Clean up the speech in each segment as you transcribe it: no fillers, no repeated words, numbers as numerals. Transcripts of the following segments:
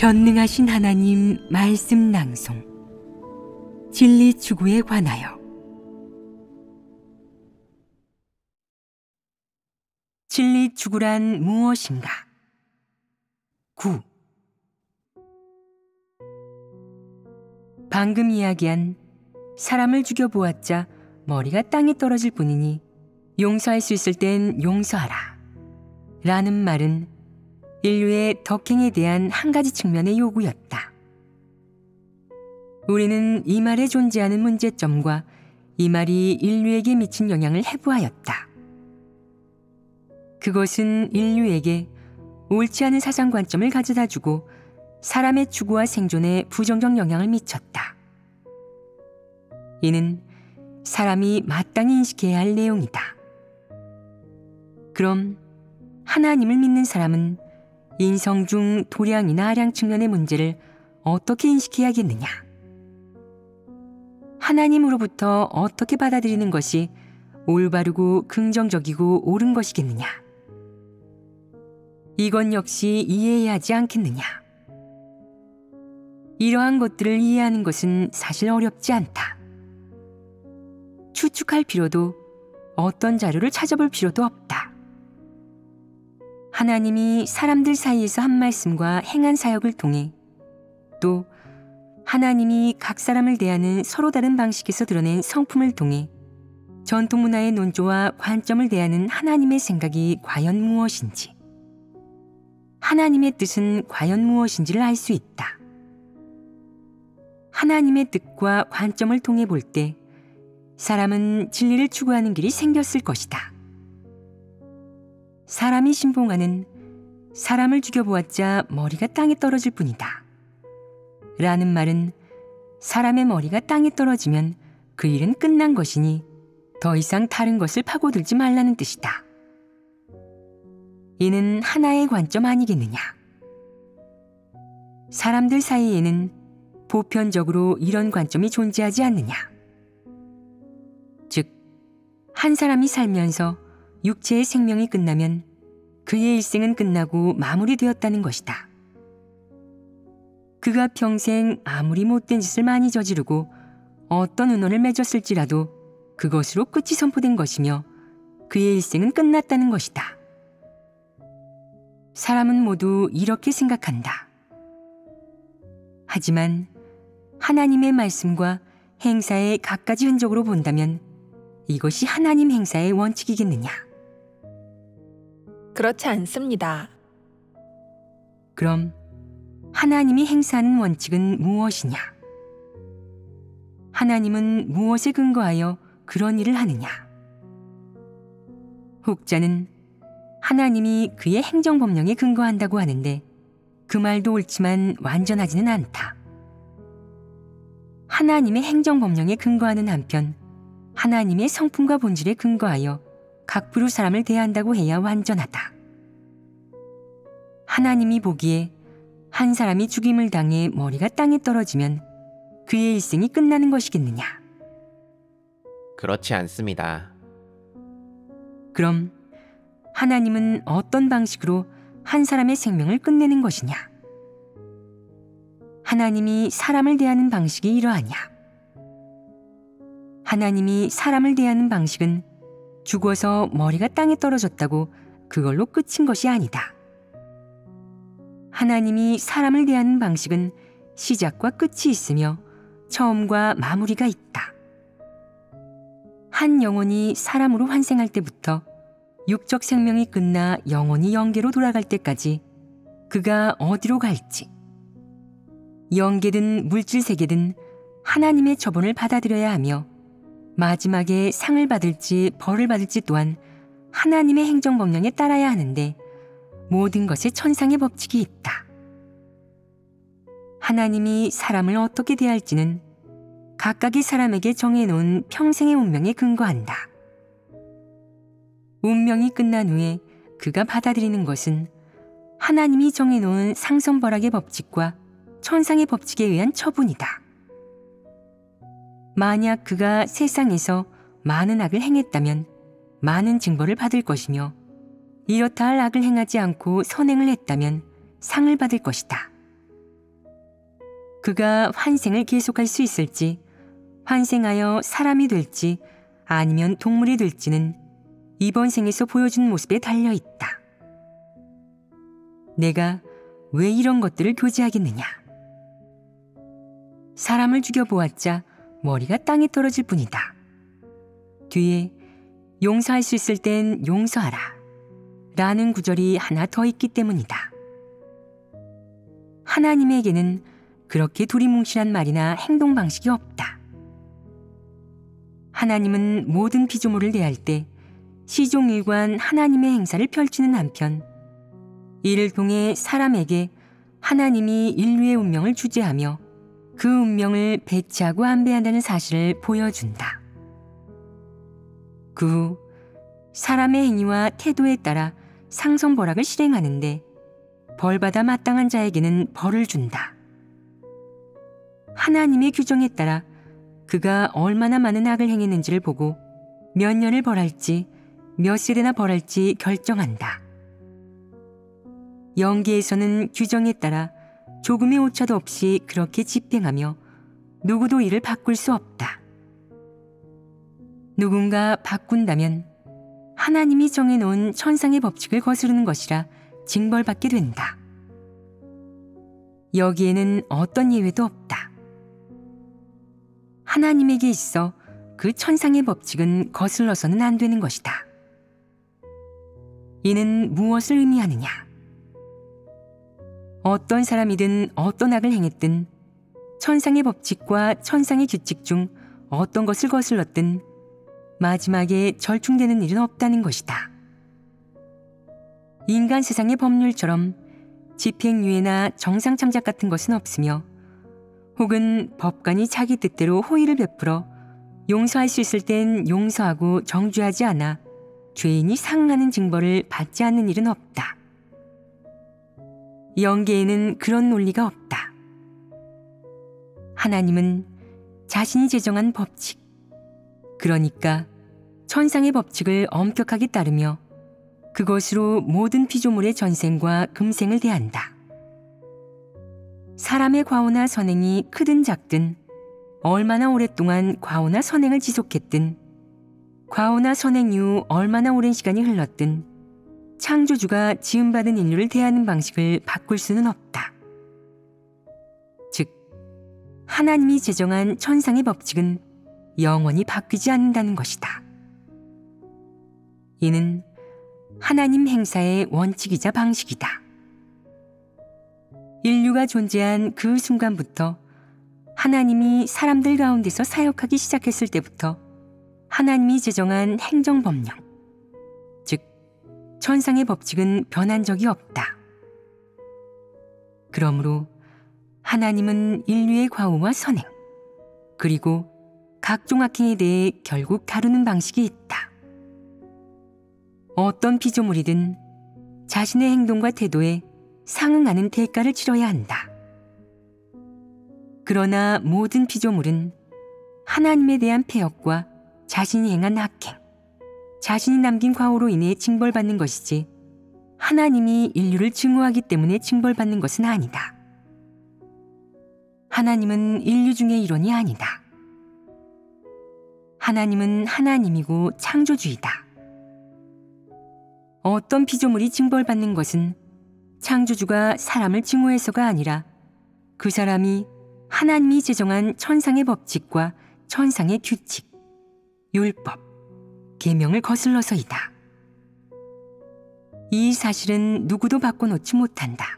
전능하신 하나님 말씀 낭송 진리 추구에 관하여 진리 추구란 무엇인가? 9. 방금 이야기한 사람을 죽여보았자 머리가 땅에 떨어질 뿐이니 용서할 수 있을 땐 용서하라 라는 말은 인류의 덕행에 대한 한 가지 측면의 요구였다. 우리는 이 말에 존재하는 문제점과 이 말이 인류에게 미친 영향을 해부하였다. 그것은 인류에게 옳지 않은 사상관점을 가져다주고 사람의 추구와 생존에 부정적 영향을 미쳤다. 이는 사람이 마땅히 인식해야 할 내용이다. 그럼 하나님을 믿는 사람은 인성 중 도량이나 아량 측면의 문제를 어떻게 인식해야겠느냐? 하나님으로부터 어떻게 받아들이는 것이 올바르고 긍정적이고 옳은 것이겠느냐? 이건 역시 이해해야 하지 않겠느냐? 이러한 것들을 이해하는 것은 사실 어렵지 않다. 추측할 필요도 어떤 자료를 찾아볼 필요도 없다. 하나님이 사람들 사이에서 한 말씀과 행한 사역을 통해 또 하나님이 각 사람을 대하는 서로 다른 방식에서 드러낸 성품을 통해 전통 문화의 논조와 관점을 대하는 하나님의 생각이 과연 무엇인지, 하나님의 뜻은 과연 무엇인지를 알 수 있다. 하나님의 뜻과 관점을 통해 볼 때 사람은 진리를 추구하는 길이 생겼을 것이다. 사람이 신봉하는 사람을 죽여보았자 머리가 땅에 떨어질 뿐이다 라는 말은 사람의 머리가 땅에 떨어지면 그 일은 끝난 것이니 더 이상 다른 것을 파고들지 말라는 뜻이다. 이는 하나의 관점 아니겠느냐? 사람들 사이에는 보편적으로 이런 관점이 존재하지 않느냐? 즉, 한 사람이 살면서 육체의 생명이 끝나면 그의 일생은 끝나고 마무리되었다는 것이다. 그가 평생 아무리 못된 짓을 많이 저지르고 어떤 은원을 맺었을지라도 그것으로 끝이 선포된 것이며 그의 일생은 끝났다는 것이다. 사람은 모두 이렇게 생각한다. 하지만 하나님의 말씀과 행사의 갖가지 흔적으로 본다면 이것이 하나님 행사의 원칙이겠느냐? 그렇지 않습니다. 그럼 하나님이 행사하는 원칙은 무엇이냐? 하나님은 무엇에 근거하여 그런 일을 하느냐? 혹자는 하나님이 그의 행정법령에 근거한다고 하는데 그 말도 옳지만 완전하지는 않다. 하나님의 행정법령에 근거하는 한편 하나님의 성품과 본질에 근거하여 각부로 사람을 대한다고 해야 완전하다. 하나님이 보기에 한 사람이 죽임을 당해 머리가 땅에 떨어지면 그의 일생이 끝나는 것이겠느냐? 그렇지 않습니다. 그럼 하나님은 어떤 방식으로 한 사람의 생명을 끝내는 것이냐? 하나님이 사람을 대하는 방식이 이러하냐? 하나님이 사람을 대하는 방식은 죽어서 머리가 땅에 떨어졌다고 그걸로 끝인 것이 아니다. 하나님이 사람을 대하는 방식은 시작과 끝이 있으며 처음과 마무리가 있다. 한 영혼이 사람으로 환생할 때부터 육적 생명이 끝나 영혼이 영계로 돌아갈 때까지 그가 어디로 갈지, 영계든 물질 세계든 하나님의 처분을 받아들여야 하며 마지막에 상을 받을지 벌을 받을지 또한 하나님의 행정법령에 따라야 하는데 모든 것에 천상의 법칙이 있다. 하나님이 사람을 어떻게 대할지는 각각의 사람에게 정해놓은 평생의 운명에 근거한다. 운명이 끝난 후에 그가 받아들이는 것은 하나님이 정해놓은 상선벌악의 법칙과 천상의 법칙에 의한 처분이다. 만약 그가 세상에서 많은 악을 행했다면 많은 징벌을 받을 것이며 이렇다 할 악을 행하지 않고 선행을 했다면 상을 받을 것이다. 그가 환생을 계속할 수 있을지, 환생하여 사람이 될지 아니면 동물이 될지는 이번 생에서 보여준 모습에 달려 있다. 내가 왜 이런 것들을 교제하겠느냐? 사람을 죽여보았자 머리가 땅에 떨어질 뿐이다. 뒤에 용서할 수 있을 땐 용서하라 라는 구절이 하나 더 있기 때문이다. 하나님에게는 그렇게 두리뭉실한 말이나 행동 방식이 없다. 하나님은 모든 피조물을 대할 때 시종일관 하나님의 행사를 펼치는 한편 이를 통해 사람에게 하나님이 인류의 운명을 주재하며 그 운명을 배치하고 안배한다는 사실을 보여준다. 그 후 사람의 행위와 태도에 따라 상선벌악을 실행하는데 벌받아 마땅한 자에게는 벌을 준다. 하나님의 규정에 따라 그가 얼마나 많은 악을 행했는지를 보고 몇 년을 벌할지 몇 세대나 벌할지 결정한다. 영계에서는 규정에 따라 조금의 오차도 없이 그렇게 집행하며 누구도 이를 바꿀 수 없다. 누군가 바꾼다면 하나님이 정해놓은 천상의 법칙을 거스르는 것이라 징벌받게 된다. 여기에는 어떤 예외도 없다. 하나님에게 있어 그 천상의 법칙은 거슬러서는 안 되는 것이다. 이는 무엇을 의미하느냐? 어떤 사람이든 어떤 악을 행했든 천상의 법칙과 천상의 규칙 중 어떤 것을 거슬렀든 마지막에 절충되는 일은 없다는 것이다. 인간 세상의 법률처럼 집행유예나 정상참작 같은 것은 없으며 혹은 법관이 자기 뜻대로 호의를 베풀어 용서할 수 있을 땐 용서하고 정죄하지 않아 죄인이 상응하는 징벌을 받지 않는 일은 없다. 영계에는 그런 논리가 없다. 하나님은 자신이 제정한 법칙, 그러니까 천상의 법칙을 엄격하게 따르며 그것으로 모든 피조물의 전생과 금생을 대한다. 사람의 과오나 선행이 크든 작든 얼마나 오랫동안 과오나 선행을 지속했든 과오나 선행 이후 얼마나 오랜 시간이 흘렀든 창조주가 지음받은 인류를 대하는 방식을 바꿀 수는 없다. 즉, 하나님이 제정한 천상의 법칙은 영원히 바뀌지 않는다는 것이다. 이는 하나님 행사의 원칙이자 방식이다. 인류가 존재한 그 순간부터 하나님이 사람들 가운데서 사역하기 시작했을 때부터 하나님이 제정한 행정법령, 즉 천상의 법칙은 변한 적이 없다. 그러므로 하나님은 인류의 과오와 선행, 그리고 각종 악행에 대해 결국 다루는 방식이 있다. 어떤 피조물이든 자신의 행동과 태도에 상응하는 대가를 치러야 한다. 그러나 모든 피조물은 하나님에 대한 패역과 자신이 행한 악행, 자신이 남긴 과오로 인해 징벌받는 것이지 하나님이 인류를 증오하기 때문에 징벌받는 것은 아니다. 하나님은 인류 중의 일원이 아니다. 하나님은 하나님이고 창조주이다. 어떤 피조물이 징벌받는 것은 창조주가 사람을 증오해서가 아니라 그 사람이 하나님이 제정한 천상의 법칙과 천상의 규칙, 율법, 계명을 거슬러서이다. 이 사실은 누구도 바꿔놓지 못한다.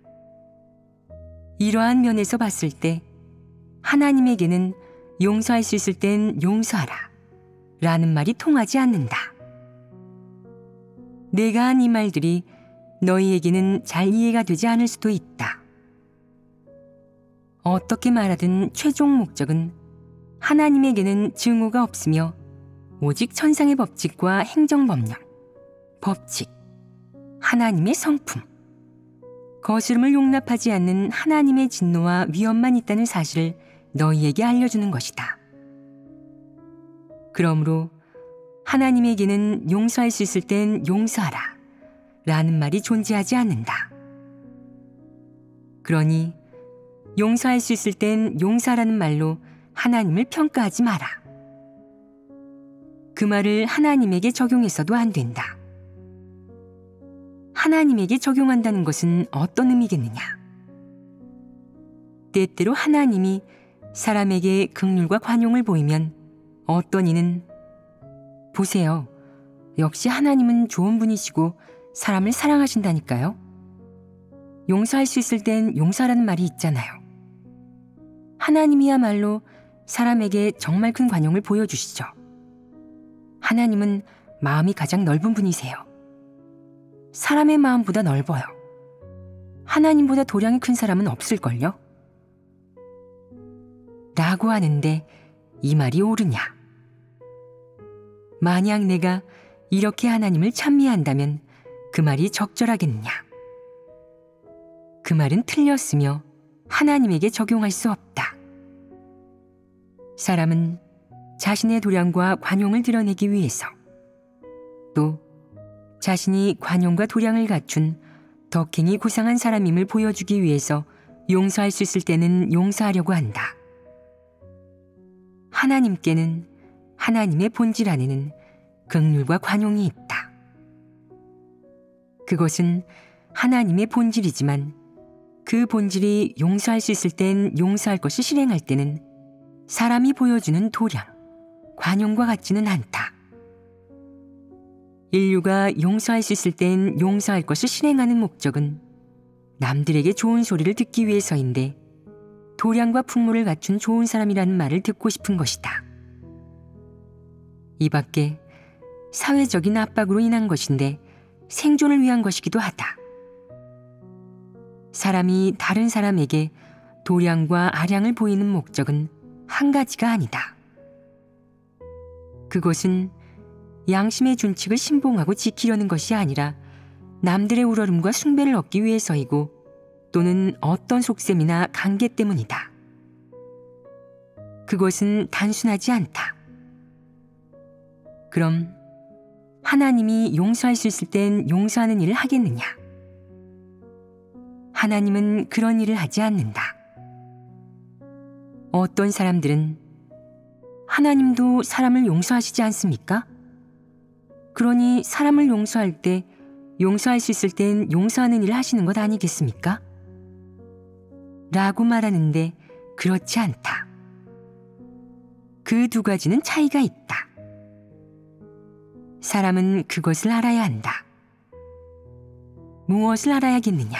이러한 면에서 봤을 때 하나님에게는 용서할 수 있을 땐 용서하라 라는 말이 통하지 않는다. 내가 한 이 말들이 너희에게는 잘 이해가 되지 않을 수도 있다. 어떻게 말하든 최종 목적은 하나님에게는 증오가 없으며 오직 천상의 법칙과 행정법령, 법칙, 하나님의 성품, 거스름을 용납하지 않는 하나님의 진노와 위엄만 있다는 사실을 너희에게 알려주는 것이다. 그러므로 하나님에게는 용서할 수 있을 땐 용서하라 라는 말이 존재하지 않는다. 그러니 용서할 수 있을 땐 용서라는 말로 하나님을 평가하지 마라. 그 말을 하나님에게 적용해서도 안 된다. 하나님에게 적용한다는 것은 어떤 의미겠느냐? 때때로 하나님이 사람에게 긍휼과 관용을 보이면 어떤 이는 보세요. 역시 하나님은 좋은 분이시고 사람을 사랑하신다니까요. 용서할 수 있을 땐 용서라는 말이 있잖아요. 하나님이야말로 사람에게 정말 큰 관용을 보여주시죠. 하나님은 마음이 가장 넓은 분이세요. 사람의 마음보다 넓어요. 하나님보다 도량이 큰 사람은 없을걸요? 라고 하는데 이 말이 옳으냐? 만약 내가 이렇게 하나님을 찬미한다면 그 말이 적절하겠느냐? 그 말은 틀렸으며 하나님에게 적용할 수 없다. 사람은 자신의 도량과 관용을 드러내기 위해서 또 자신이 관용과 도량을 갖춘 덕행이 고상한 사람임을 보여주기 위해서 용서할 수 있을 때는 용서하려고 한다. 하나님께는 하나님의 본질 안에는 긍휼과 관용이 있다. 그것은 하나님의 본질이지만 그 본질이 용서할 수 있을 땐 용서할 것을 실행할 때는 사람이 보여주는 도량, 관용과 같지는 않다. 인류가 용서할 수 있을 땐 용서할 것을 실행하는 목적은 남들에게 좋은 소리를 듣기 위해서인데 도량과 풍모를 갖춘 좋은 사람이라는 말을 듣고 싶은 것이다. 이 밖에 사회적인 압박으로 인한 것인데 생존을 위한 것이기도 하다. 사람이 다른 사람에게 도량과 아량을 보이는 목적은 한 가지가 아니다. 그것은 양심의 준칙을 신봉하고 지키려는 것이 아니라 남들의 우러름과 숭배를 얻기 위해서이고 또는 어떤 속셈이나 관계 때문이다. 그것은 단순하지 않다. 그럼 하나님이 용서할 수 있을 땐 용서하는 일을 하겠느냐? 하나님은 그런 일을 하지 않는다. 어떤 사람들은 하나님도 사람을 용서하시지 않습니까? 그러니 사람을 용서할 때 용서할 수 있을 땐 용서하는 일을 하시는 것 아니겠습니까? 라고 말하는데 그렇지 않다. 그 두 가지는 차이가 있다. 사람은 그것을 알아야 한다. 무엇을 알아야겠느냐?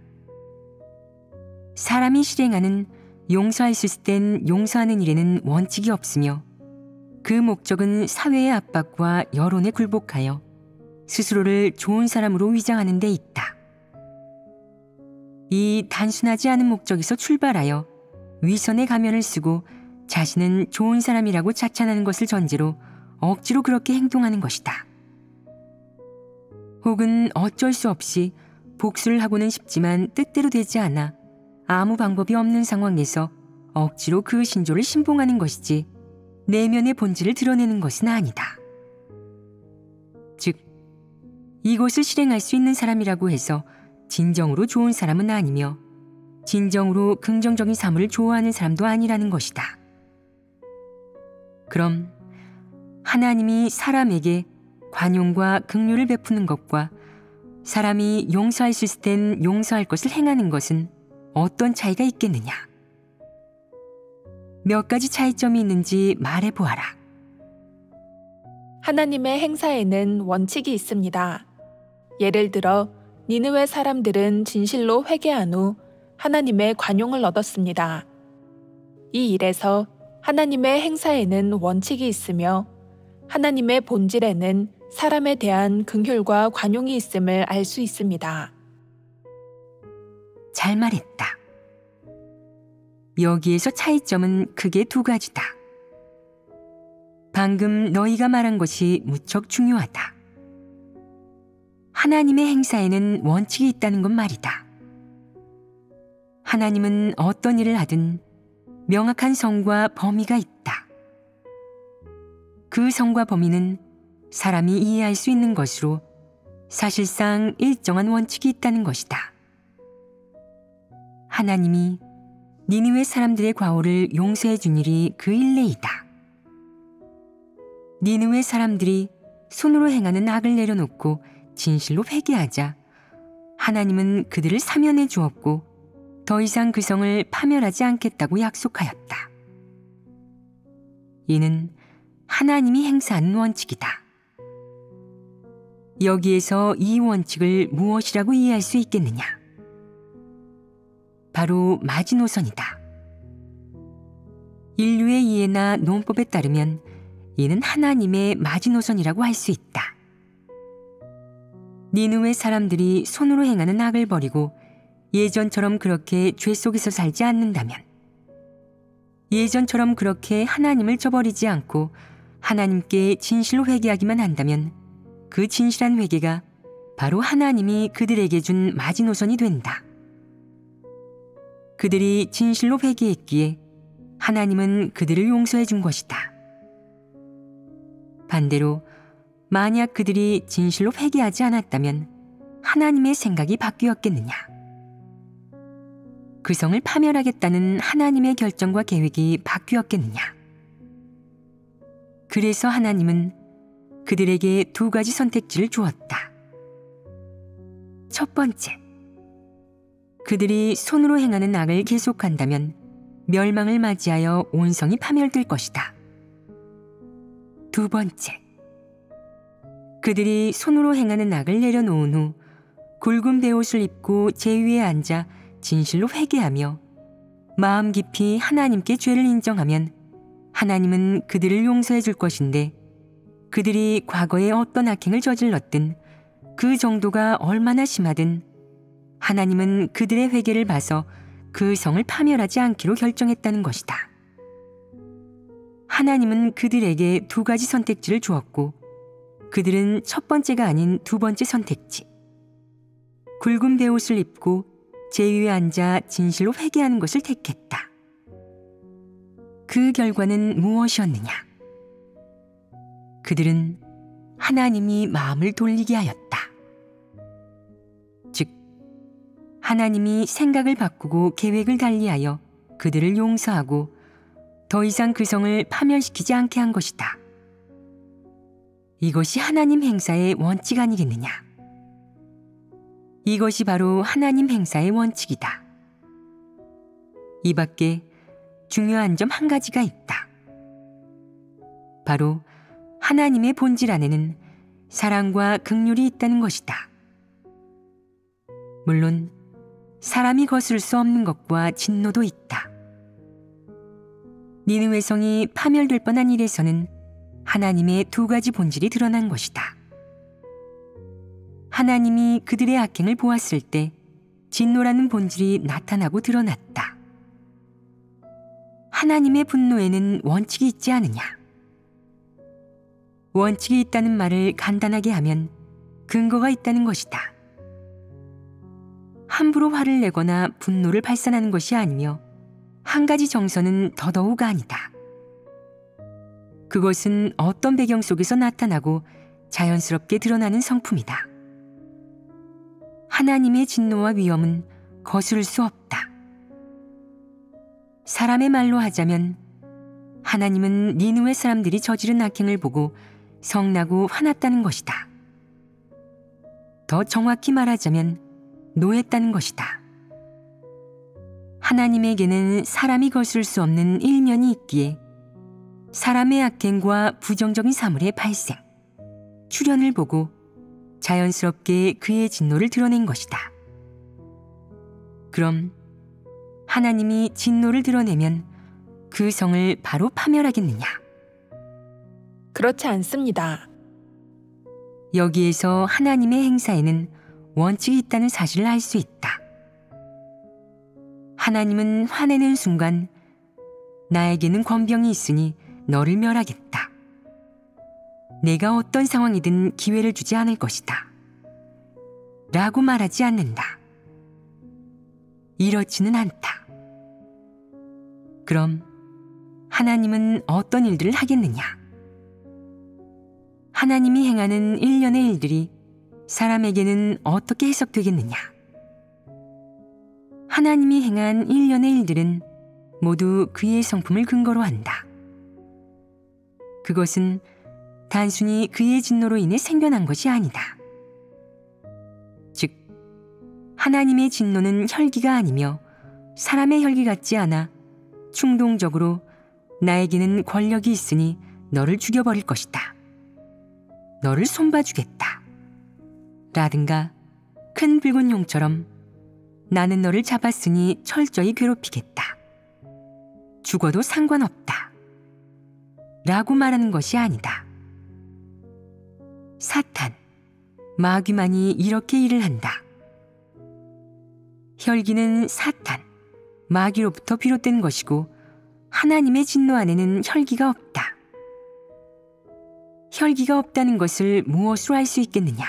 사람이 실행하는 용서할 수 있을 땐 용서하는 일에는 원칙이 없으며 그 목적은 사회의 압박과 여론에 굴복하여 스스로를 좋은 사람으로 위장하는 데 있다. 이 단순하지 않은 목적에서 출발하여 위선의 가면을 쓰고 자신은 좋은 사람이라고 자찬하는 것을 전제로 억지로 그렇게 행동하는 것이다. 혹은 어쩔 수 없이 복수를 하고는 싶지만 뜻대로 되지 않아 아무 방법이 없는 상황에서 억지로 그 신조를 신봉하는 것이지 내면의 본질을 드러내는 것은 아니다. 즉, 이것을 실행할 수 있는 사람이라고 해서 진정으로 좋은 사람은 아니며 진정으로 긍정적인 사물을 좋아하는 사람도 아니라는 것이다. 그럼 하나님이 사람에게 관용과 긍휼을 베푸는 것과 사람이 용서할 수 있을 땐 용서할 것을 행하는 것은 어떤 차이가 있겠느냐? 몇 가지 차이점이 있는지 말해보아라. 하나님의 행사에는 원칙이 있습니다. 예를 들어 니느웨 사람들은 진실로 회개한 후 하나님의 관용을 얻었습니다. 이 일에서 하나님의 행사에는 원칙이 있으며 하나님의 본질에는 사람에 대한 긍휼과 관용이 있음을 알 수 있습니다. 잘 말했다. 여기에서 차이점은 크게 두 가지다. 방금 너희가 말한 것이 무척 중요하다. 하나님의 행사에는 원칙이 있다는 건 말이다. 하나님은 어떤 일을 하든 명확한 성과 범위가 있다. 그 성과 범위는 사람이 이해할 수 있는 것으로 사실상 일정한 원칙이 있다는 것이다. 하나님이 니느웨 사람들의 과오를 용서해 준 일이 그 일례이다. 니느웨 사람들이 손으로 행하는 악을 내려놓고 진실로 회개하자 하나님은 그들을 사면해 주었고 더 이상 그 성을 파멸하지 않겠다고 약속하였다. 이는 하나님이 행사하는 원칙이다. 여기에서 이 원칙을 무엇이라고 이해할 수 있겠느냐? 바로 마지노선이다. 인류의 이해나 논법에 따르면 이는 하나님의 마지노선이라고 할 수 있다. 니느웨 사람들이 손으로 행하는 악을 버리고 예전처럼 그렇게 죄 속에서 살지 않는다면, 예전처럼 그렇게 하나님을 저버리지 않고 하나님께 진실로 회개하기만 한다면 그 진실한 회개가 바로 하나님이 그들에게 준 마지노선이 된다. 그들이 진실로 회개했기에 하나님은 그들을 용서해 준 것이다. 반대로 만약 그들이 진실로 회개하지 않았다면 하나님의 생각이 바뀌었겠느냐? 그 성을 파멸하겠다는 하나님의 결정과 계획이 바뀌었겠느냐? 그래서 하나님은 그들에게 두 가지 선택지를 주었다. 첫 번째, 그들이 손으로 행하는 악을 계속한다면 멸망을 맞이하여 온 성이 파멸될 것이다. 두 번째, 그들이 손으로 행하는 악을 내려놓은 후 굵은 베옷을 입고 제위에 앉아 진실로 회개하며 마음 깊이 하나님께 죄를 인정하면 하나님은 그들을 용서해 줄 것인데, 그들이 과거에 어떤 악행을 저질렀든 그 정도가 얼마나 심하든 하나님은 그들의 회개를 봐서 그 성을 파멸하지 않기로 결정했다는 것이다. 하나님은 그들에게 두 가지 선택지를 주었고 그들은 첫 번째가 아닌 두 번째 선택지, 굵은 베옷을 입고 제위에 앉아 진실로 회개하는 것을 택했다. 그 결과는 무엇이었느냐? 그들은 하나님이 마음을 돌리게 하였다. 즉, 하나님이 생각을 바꾸고 계획을 달리하여 그들을 용서하고 더 이상 그 성을 파멸시키지 않게 한 것이다. 이것이 하나님 행사의 원칙 아니겠느냐? 이것이 바로 하나님 행사의 원칙이다. 이 밖에 중요한 점 한 가지가 있다. 바로 하나님의 본질 안에는 사랑과 긍휼이 있다는 것이다. 물론 사람이 거스를 수 없는 것과 진노도 있다. 니느웨 성이 파멸될 뻔한 일에서는 하나님의 두 가지 본질이 드러난 것이다. 하나님이 그들의 악행을 보았을 때 진노라는 본질이 나타나고 드러났다. 하나님의 분노에는 원칙이 있지 않느냐? 원칙이 있다는 말을 간단하게 하면 근거가 있다는 것이다. 함부로 화를 내거나 분노를 발산하는 것이 아니며 한 가지 정서는 더더욱 아니다. 그것은 어떤 배경 속에서 나타나고 자연스럽게 드러나는 성품이다. 하나님의 진노와 위엄은 거스를 수 없다. 사람의 말로 하자면 하나님은 니느웨 사람들이 저지른 악행을 보고 성나고 화났다는 것이다. 더 정확히 말하자면 노했다는 것이다. 하나님에게는 사람이 거스를 수 없는 일면이 있기에 사람의 악행과 부정적인 사물의 발생, 출현을 보고 자연스럽게 그의 진노를 드러낸 것이다. 그럼 하나님이 진노를 드러내면 그 성을 바로 파멸하겠느냐? 그렇지 않습니다. 여기에서 하나님의 행사에는 원칙이 있다는 사실을 알 수 있다. 하나님은 화내는 순간 나에게는 권병이 있으니 너를 멸하겠다. 내가 어떤 상황이든 기회를 주지 않을 것이다. 라고 말하지 않는다. 이렇지는 않다. 그럼 하나님은 어떤 일들을 하겠느냐? 하나님이 행하는 일련의 일들이 사람에게는 어떻게 해석되겠느냐? 하나님이 행한 일련의 일들은 모두 그의 성품을 근거로 한다. 그것은 단순히 그의 진노로 인해 생겨난 것이 아니다. 즉, 하나님의 진노는 혈기가 아니며 사람의 혈기 같지 않아 충동적으로 나에게는 권력이 있으니 너를 죽여버릴 것이다. 너를 손봐주겠다. 라든가 큰 붉은 용처럼 나는 너를 잡았으니 철저히 괴롭히겠다. 죽어도 상관없다. 라고 말하는 것이 아니다. 사탄, 마귀만이 이렇게 일을 한다. 혈기는 사탄, 마귀로부터 비롯된 것이고 하나님의 진노 안에는 혈기가 없다. 혈기가 없다는 것을 무엇으로 알 수 있겠느냐?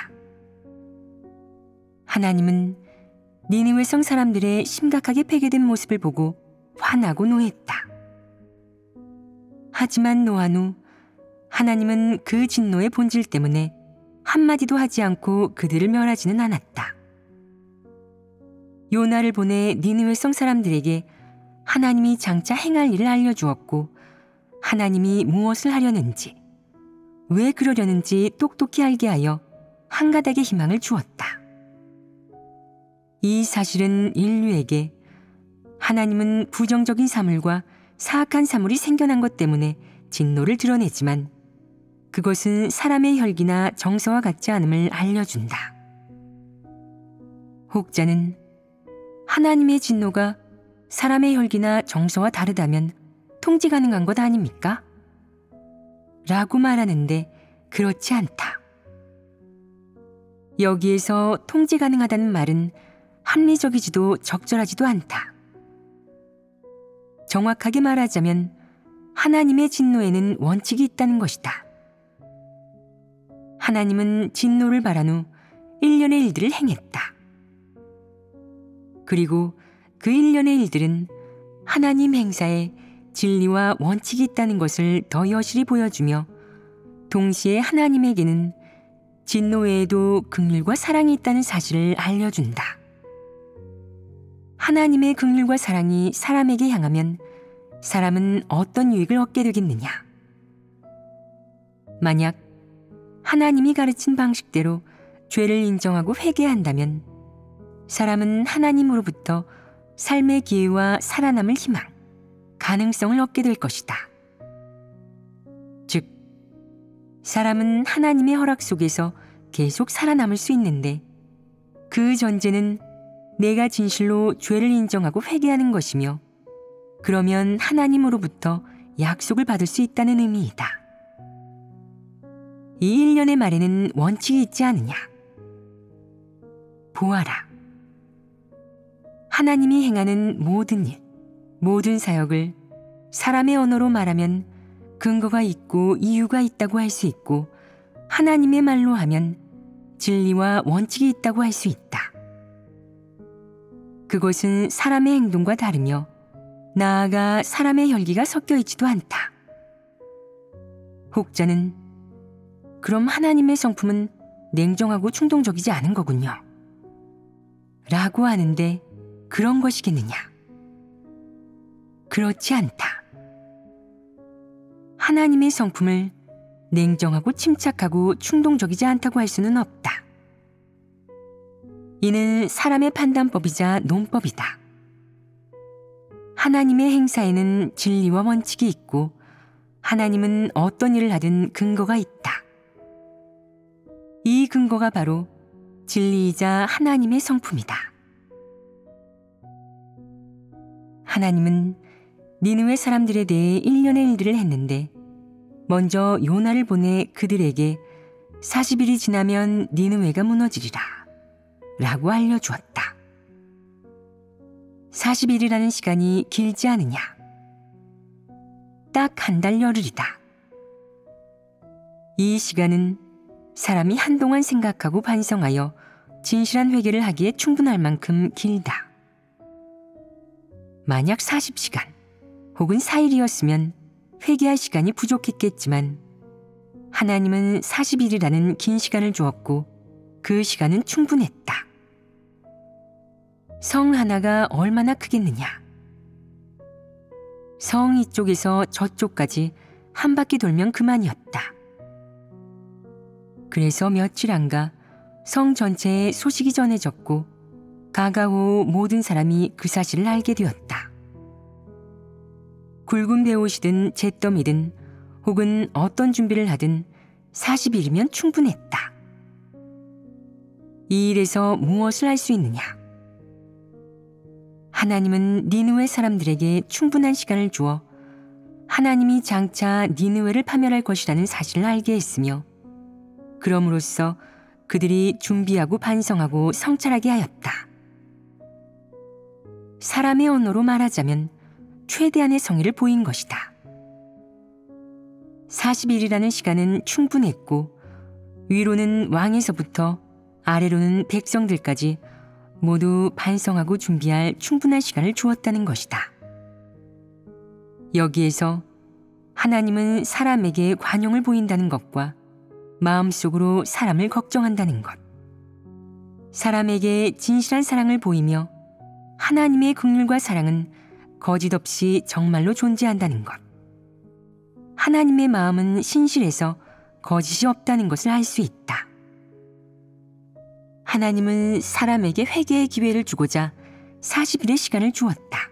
하나님은 니느웨 성 사람들의 심각하게 폐괴된 모습을 보고 화나고 노했다. 하지만 노한 후 하나님은 그 진노의 본질 때문에 한마디도 하지 않고 그들을 멸하지는 않았다. 요나를 보내 니느웨 성 사람들에게 하나님이 장차 행할 일을 알려주었고 하나님이 무엇을 하려는지, 왜 그러려는지 똑똑히 알게 하여 한 가닥의 희망을 주었다. 이 사실은 인류에게 하나님은 부정적인 사물과 사악한 사물이 생겨난 것 때문에 진노를 드러내지만 그것은 사람의 혈기나 정서와 같지 않음을 알려준다. 혹자는 하나님의 진노가 사람의 혈기나 정서와 다르다면 통제 가능한 것 아닙니까? 라고 말하는데 그렇지 않다. 여기에서 통제 가능하다는 말은 합리적이지도 적절하지도 않다. 정확하게 말하자면 하나님의 진노에는 원칙이 있다는 것이다. 하나님은 진노를 발한 후 일련의 일들을 행했다. 그리고 그 일련의 일들은 하나님 행사에 진리와 원칙이 있다는 것을 더 여실히 보여주며 동시에 하나님에게는 진노 외에도 긍휼과 사랑이 있다는 사실을 알려준다. 하나님의 긍휼과 사랑이 사람에게 향하면 사람은 어떤 유익을 얻게 되겠느냐? 만약 하나님이 가르친 방식대로 죄를 인정하고 회개한다면 사람은 하나님으로부터 삶의 기회와 살아남을 희망, 가능성을 얻게 될 것이다. 즉, 사람은 하나님의 허락 속에서 계속 살아남을 수 있는데 그 전제는 내가 진실로 죄를 인정하고 회개하는 것이며 그러면 하나님으로부터 약속을 받을 수 있다는 의미이다. 이 일련의 말에는 원칙이 있지 않느냐? 보아라. 하나님이 행하는 모든 일, 모든 사역을 사람의 언어로 말하면 근거가 있고 이유가 있다고 할 수 있고 하나님의 말로 하면 진리와 원칙이 있다고 할 수 있다. 그것은 사람의 행동과 다르며 나아가 사람의 혈기가 섞여 있지도 않다. 혹자는 그럼 하나님의 성품은 냉정하고 충동적이지 않은 거군요. 라고 하는데 그런 것이겠느냐? 그렇지 않다. 하나님의 성품을 냉정하고 침착하고 충동적이지 않다고 할 수는 없다. 이는 사람의 판단법이자 논법이다. 하나님의 행사에는 진리와 원칙이 있고 하나님은 어떤 일을 하든 근거가 있다. 이 근거가 바로 진리이자 하나님의 성품이다. 하나님은 니느웨 사람들에 대해 일련의 일들을 했는데 먼저 요나를 보내 그들에게 40일이 지나면 니느웨가 무너지리라 라고 알려주었다. 40일이라는 시간이 길지 않으냐? 딱 한 달 열흘이다. 이 시간은 사람이 한동안 생각하고 반성하여 진실한 회개를 하기에 충분할 만큼 길다. 만약 40시간 혹은 4일이었으면 회개할 시간이 부족했겠지만 하나님은 40일이라는 긴 시간을 주었고 그 시간은 충분했다. 성 하나가 얼마나 크겠느냐? 성 이쪽에서 저쪽까지 한 바퀴 돌면 그만이었다. 그래서 며칠 안가 성 전체에 소식이 전해졌고 가가오 모든 사람이 그 사실을 알게 되었다. 굵은 배옷이든 잿더미든 혹은 어떤 준비를 하든 40일이면 충분했다. 이 일에서 무엇을 할 수 있느냐? 하나님은 니느웨 사람들에게 충분한 시간을 주어 하나님이 장차 니느웨를 파멸할 것이라는 사실을 알게 했으며 그럼으로써 그들이 준비하고 반성하고 성찰하게 하였다. 사람의 언어로 말하자면 최대한의 성의를 보인 것이다. 40일이라는 시간은 충분했고 위로는 왕에서부터 아래로는 백성들까지 모두 반성하고 준비할 충분한 시간을 주었다는 것이다. 여기에서 하나님은 사람에게 관용을 보인다는 것과 마음속으로 사람을 걱정한다는 것, 사람에게 진실한 사랑을 보이며 하나님의 긍휼과 사랑은 거짓 없이 정말로 존재한다는 것, 하나님의 마음은 신실해서 거짓이 없다는 것을 알 수 있다. 하나님은 사람에게 회개의 기회를 주고자 40일의 시간을 주었다.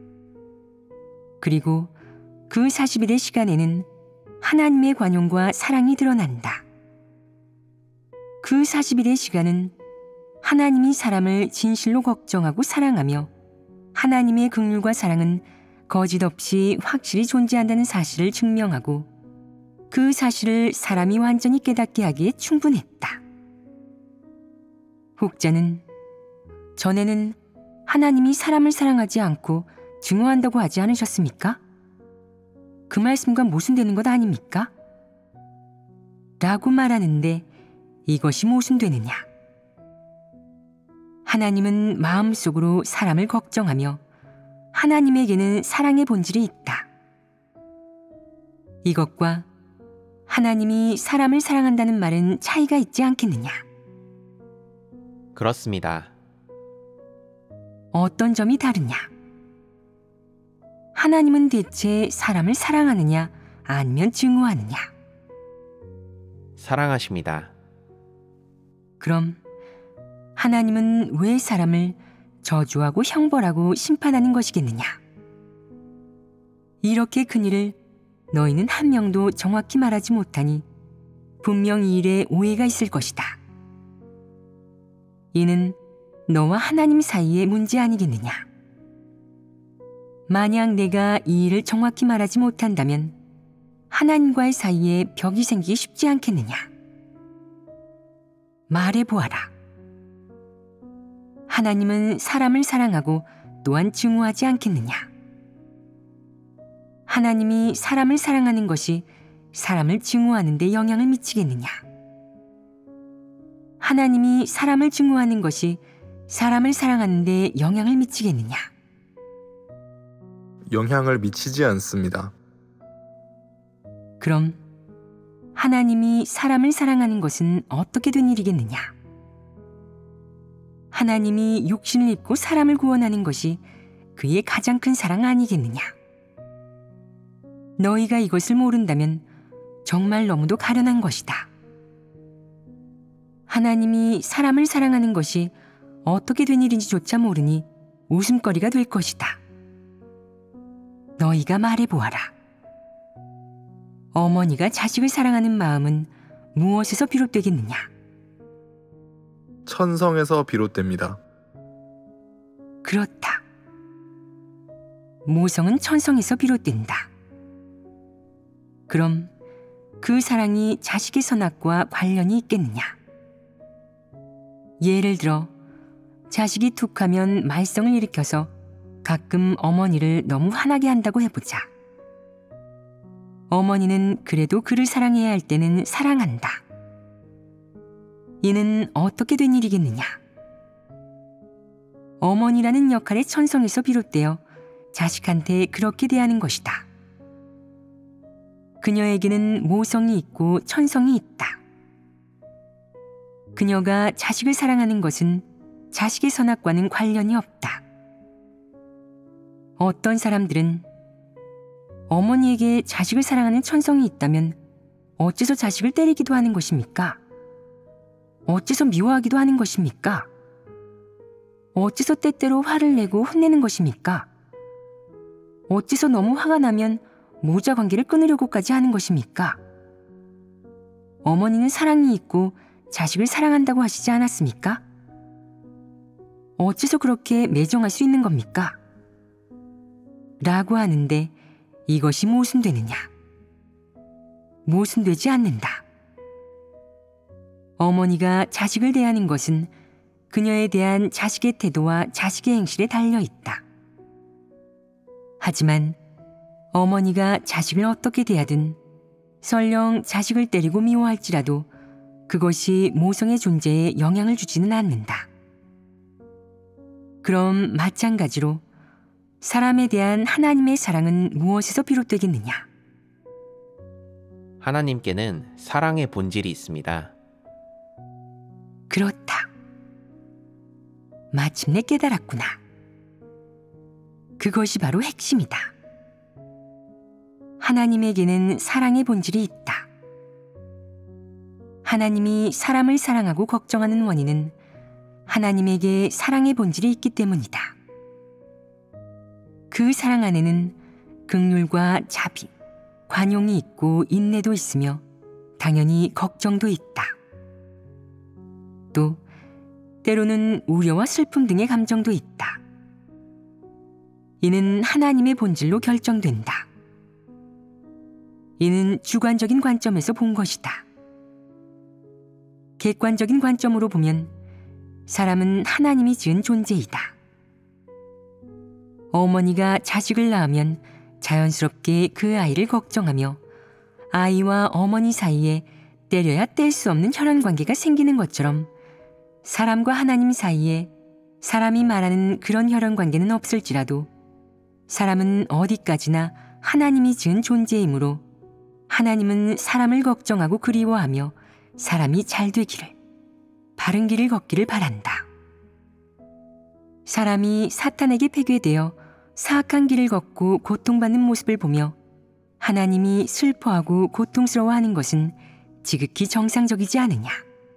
그리고 그 40일의 시간에는 하나님의 관용과 사랑이 드러난다. 그 40일의 시간은 하나님이 사람을 진실로 걱정하고 사랑하며 하나님의 긍휼과 사랑은 거짓 없이 확실히 존재한다는 사실을 증명하고 그 사실을 사람이 완전히 깨닫게 하기에 충분했다. 혹자는 전에는 하나님이 사람을 사랑하지 않고 증오한다고 하지 않으셨습니까? 그 말씀과 모순되는 것 아닙니까? 라고 말하는데 이것이 모순되느냐? 하나님은 마음속으로 사람을 걱정하며 하나님에게는 사랑의 본질이 있다. 이것과 하나님이 사람을 사랑한다는 말은 차이가 있지 않겠느냐? 그렇습니다. 어떤 점이 다르냐? 하나님은 대체 사람을 사랑하느냐 아니면 증오하느냐? 사랑하십니다. 그럼 하나님은 왜 사람을 저주하고 형벌하고 심판하는 것이겠느냐? 이렇게 큰 일을 너희는 한 명도 정확히 말하지 못하니 분명 이 일에 오해가 있을 것이다. 이는 너와 하나님 사이의 문제 아니겠느냐? 만약 내가 이 일을 정확히 말하지 못한다면 하나님과의 사이에 벽이 생기기 쉽지 않겠느냐? 말해보아라. 하나님은 사람을 사랑하고 또한 증오하지 않겠느냐? 하나님이 사람을 사랑하는 것이 사람을 증오하는 데 영향을 미치겠느냐? 하나님이 사람을 증오하는 것이 사람을 사랑하는 데 영향을 미치겠느냐? 영향을 미치지 않습니다. 그럼 하나님이 사람을 사랑하는 것은 어떻게 된 일이겠느냐? 하나님이 육신을 입고 사람을 구원하는 것이 그의 가장 큰 사랑 아니겠느냐? 너희가 이것을 모른다면 정말 너무도 가련한 것이다. 하나님이 사람을 사랑하는 것이 어떻게 된 일인지조차 모르니 웃음거리가 될 것이다. 너희가 말해보아라. 어머니가 자식을 사랑하는 마음은 무엇에서 비롯되겠느냐? 천성에서 비롯됩니다. 그렇다. 모성은 천성에서 비롯된다. 그럼 그 사랑이 자식의 선악과 관련이 있겠느냐? 예를 들어 자식이 툭하면 말썽을 일으켜서 가끔 어머니를 너무 화나게 한다고 해보자. 어머니는 그래도 그를 사랑해야 할 때는 사랑한다. 이는 어떻게 된 일이겠느냐? 어머니라는 역할의 천성에서 비롯되어 자식한테 그렇게 대하는 것이다. 그녀에게는 모성이 있고 천성이 있다. 그녀가 자식을 사랑하는 것은 자식의 선악과는 관련이 없다. 어떤 사람들은 어머니에게 자식을 사랑하는 천성이 있다면 어째서 자식을 때리기도 하는 것입니까? 어째서 미워하기도 하는 것입니까? 어째서 때때로 화를 내고 혼내는 것입니까? 어째서 너무 화가 나면 모자 관계를 끊으려고까지 하는 것입니까? 어머니는 사랑이 있고 자식을 사랑한다고 하시지 않았습니까? 어째서 그렇게 매정할 수 있는 겁니까? 라고 하는데 이것이 모순되느냐? 모순되지 않는다. 어머니가 자식을 대하는 것은 그녀에 대한 자식의 태도와 자식의 행실에 달려 있다. 하지만 어머니가 자식을 어떻게 대하든 설령 자식을 때리고 미워할지라도 그것이 모성의 존재에 영향을 주지는 않는다. 그럼 마찬가지로 사람에 대한 하나님의 사랑은 무엇에서 비롯되겠느냐? 하나님께는 사랑의 본질이 있습니다. 그렇다. 마침내 깨달았구나. 그것이 바로 핵심이다. 하나님에게는 사랑의 본질이 있다. 하나님이 사람을 사랑하고 걱정하는 원인은 하나님에게 사랑의 본질이 있기 때문이다. 그 사랑 안에는 긍휼과 자비, 관용이 있고 인내도 있으며 당연히 걱정도 있다. 또 때로는 우려와 슬픔 등의 감정도 있다. 이는 하나님의 본질로 결정된다. 이는 주관적인 관점에서 본 것이다. 객관적인 관점으로 보면 사람은 하나님이 지은 존재이다. 어머니가 자식을 낳으면 자연스럽게 그 아이를 걱정하며 아이와 어머니 사이에 때려야 뗄 수 없는 혈연관계가 생기는 것처럼 사람과 하나님 사이에 사람이 말하는 그런 혈연관계는 없을지라도 사람은 어디까지나 하나님이 지은 존재이므로 하나님은 사람을 걱정하고 그리워하며 사람이 잘 되기를, 바른 길을 걷기를 바란다. 사람이 사탄에게 패괴되어 사악한 길을 걷고 고통받는 모습을 보며 하나님이 슬퍼하고 고통스러워하는 것은 지극히 정상적이지 않으냐.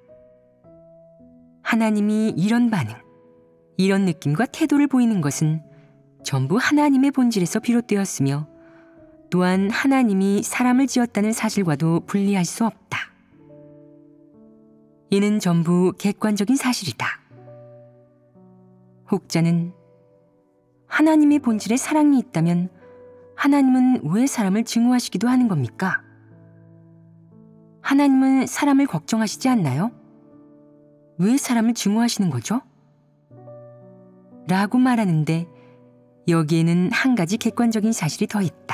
하나님이 이런 반응, 이런 느낌과 태도를 보이는 것은 전부 하나님의 본질에서 비롯되었으며 또한 하나님이 사람을 지었다는 사실과도 분리할 수 없다. 이는 전부 객관적인 사실이다. 혹자는 하나님의 본질에 사랑이 있다면 하나님은 왜 사람을 증오하시기도 하는 겁니까? 하나님은 사람을 걱정하시지 않나요? 왜 사람을 증오하시는 거죠? 라고 말하는데 여기에는 한 가지 객관적인 사실이 더 있다.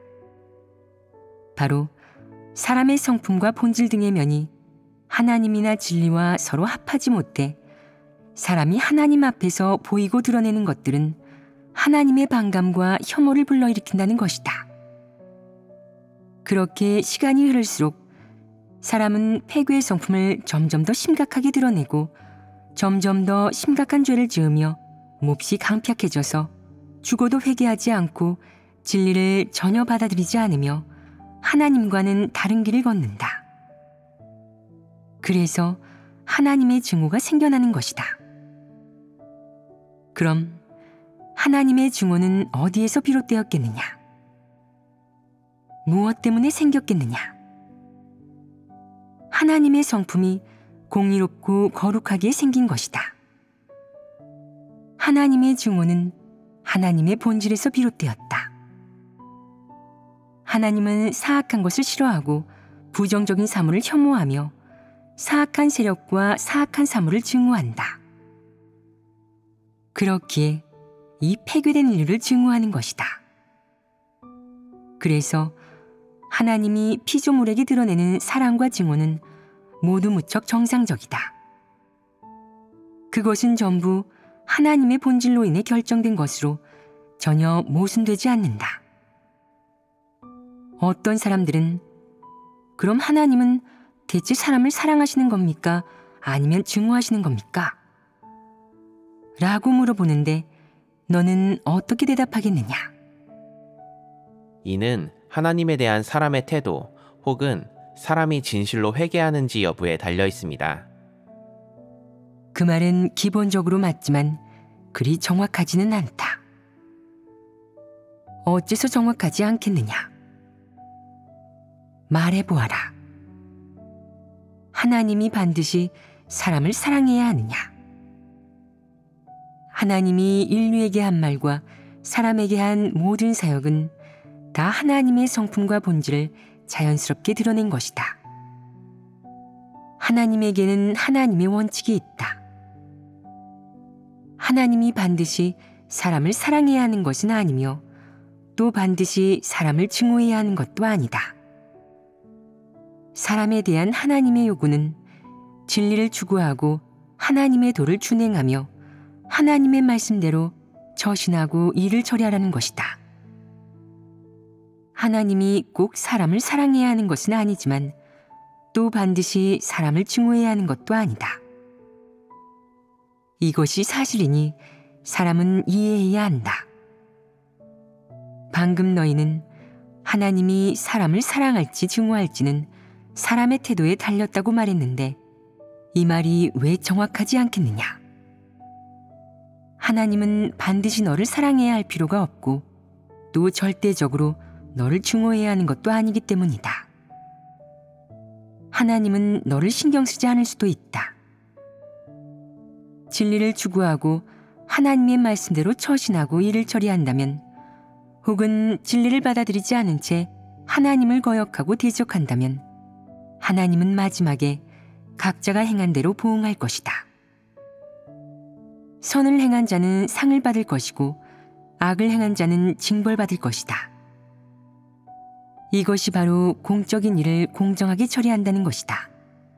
바로 사람의 성품과 본질 등의 면이 하나님이나 진리와 서로 합하지 못해 사람이 하나님 앞에서 보이고 드러내는 것들은 하나님의 반감과 혐오를 불러일으킨다는 것이다. 그렇게 시간이 흐를수록 사람은 패괴의 성품을 점점 더 심각하게 드러내고 점점 더 심각한 죄를 지으며 몹시 강팍해져서 죽어도 회개하지 않고 진리를 전혀 받아들이지 않으며 하나님과는 다른 길을 걷는다. 그래서 하나님의 증오가 생겨나는 것이다. 그럼 하나님의 증오는 어디에서 비롯되었겠느냐? 무엇 때문에 생겼겠느냐? 하나님의 성품이 공의롭고 거룩하게 생긴 것이다. 하나님의 증오는 하나님의 본질에서 비롯되었다. 하나님은 사악한 것을 싫어하고 부정적인 사물을 혐오하며 사악한 세력과 사악한 사물을 증오한다. 그렇기에 이 폐괴된 인류를 증오하는 것이다. 그래서 하나님이 피조물에게 드러내는 사랑과 증오는 모두 무척 정상적이다. 그것은 전부 하나님의 본질로 인해 결정된 것으로 전혀 모순되지 않는다. 어떤 사람들은 그럼 하나님은 대체 사람을 사랑하시는 겁니까? 아니면 증오하시는 겁니까? 라고 물어보는데 너는 어떻게 대답하겠느냐? 이는 하나님에 대한 사람의 태도 혹은 사람이 진실로 회개하는지 여부에 달려 있습니다. 그 말은 기본적으로 맞지만 그리 정확하지는 않다. 어째서 정확하지 않겠느냐? 말해보아라. 하나님이 반드시 사람을 사랑해야 하느냐? 하나님이 인류에게 한 말과 사람에게 한 모든 사역은 다 하나님의 성품과 본질을 자연스럽게 드러낸 것이다. 하나님에게는 하나님의 원칙이 있다. 하나님이 반드시 사람을 사랑해야 하는 것은 아니며 또 반드시 사람을 증오해야 하는 것도 아니다. 사람에 대한 하나님의 요구는 진리를 추구하고 하나님의 도를 준행하며 하나님의 말씀대로 처신하고 일을 처리하라는 것이다. 하나님이 꼭 사람을 사랑해야 하는 것은 아니지만 또 반드시 사람을 증오해야 하는 것도 아니다. 이것이 사실이니 사람은 이해해야 한다. 방금 너희는 하나님이 사람을 사랑할지 증오할지는 사람의 태도에 달렸다고 말했는데 이 말이 왜 정확하지 않겠느냐? 하나님은 반드시 너를 사랑해야 할 필요가 없고 또 절대적으로 너를 증오해야 하는 것도 아니기 때문이다. 하나님은 너를 신경 쓰지 않을 수도 있다. 진리를 추구하고 하나님의 말씀대로 처신하고 일을 처리한다면 혹은 진리를 받아들이지 않은 채 하나님을 거역하고 대적한다면 하나님은 마지막에 각자가 행한 대로 보응할 것이다. 선을 행한 자는 상을 받을 것이고 악을 행한 자는 징벌받을 것이다. 이것이 바로 공적인 일을 공정하게 처리한다는 것이다.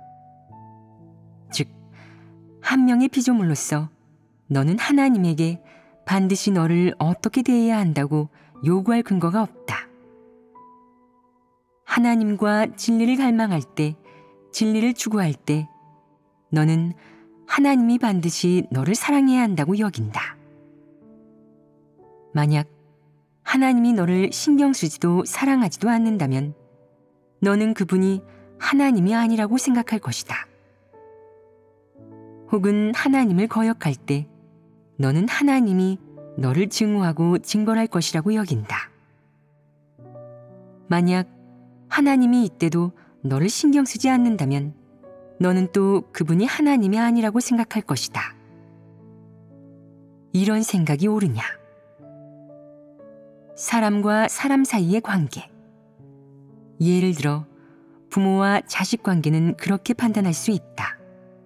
즉, 한 명의 피조물로서 너는 하나님에게 반드시 너를 어떻게 대해야 한다고 요구할 근거가 없다. 하나님과 진리를 갈망할 때, 진리를 추구할 때 너는 하나님이 반드시 너를 사랑해야 한다고 여긴다. 만약 하나님이 너를 신경 쓰지도 사랑하지도 않는다면 너는 그분이 하나님이 아니라고 생각할 것이다. 혹은 하나님을 거역할 때 너는 하나님이 너를 증오하고 징벌할 것이라고 여긴다. 만약 하나님이 이때도 너를 신경 쓰지 않는다면 너는 또 그분이 하나님이 아니라고 생각할 것이다. 이런 생각이 옳으냐? 사람과 사람 사이의 관계. 예를 들어 부모와 자식 관계는 그렇게 판단할 수 있다.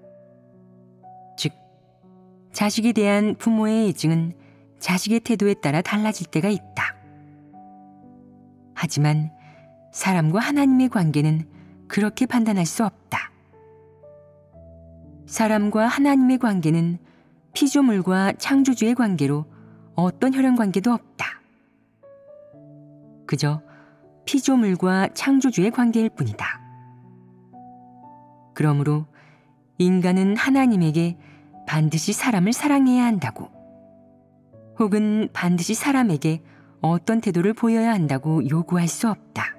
즉, 자식에 대한 부모의 애증은 자식의 태도에 따라 달라질 때가 있다. 하지만 사람과 하나님의 관계는 그렇게 판단할 수 없다. 사람과 하나님의 관계는 피조물과 창조주의 관계로 어떤 혈연 관계도 없다. 그저 피조물과 창조주의 관계일 뿐이다. 그러므로 인간은 하나님에게 반드시 사람을 사랑해야 한다고, 혹은 반드시 사람에게 어떤 태도를 보여야 한다고 요구할 수 없다.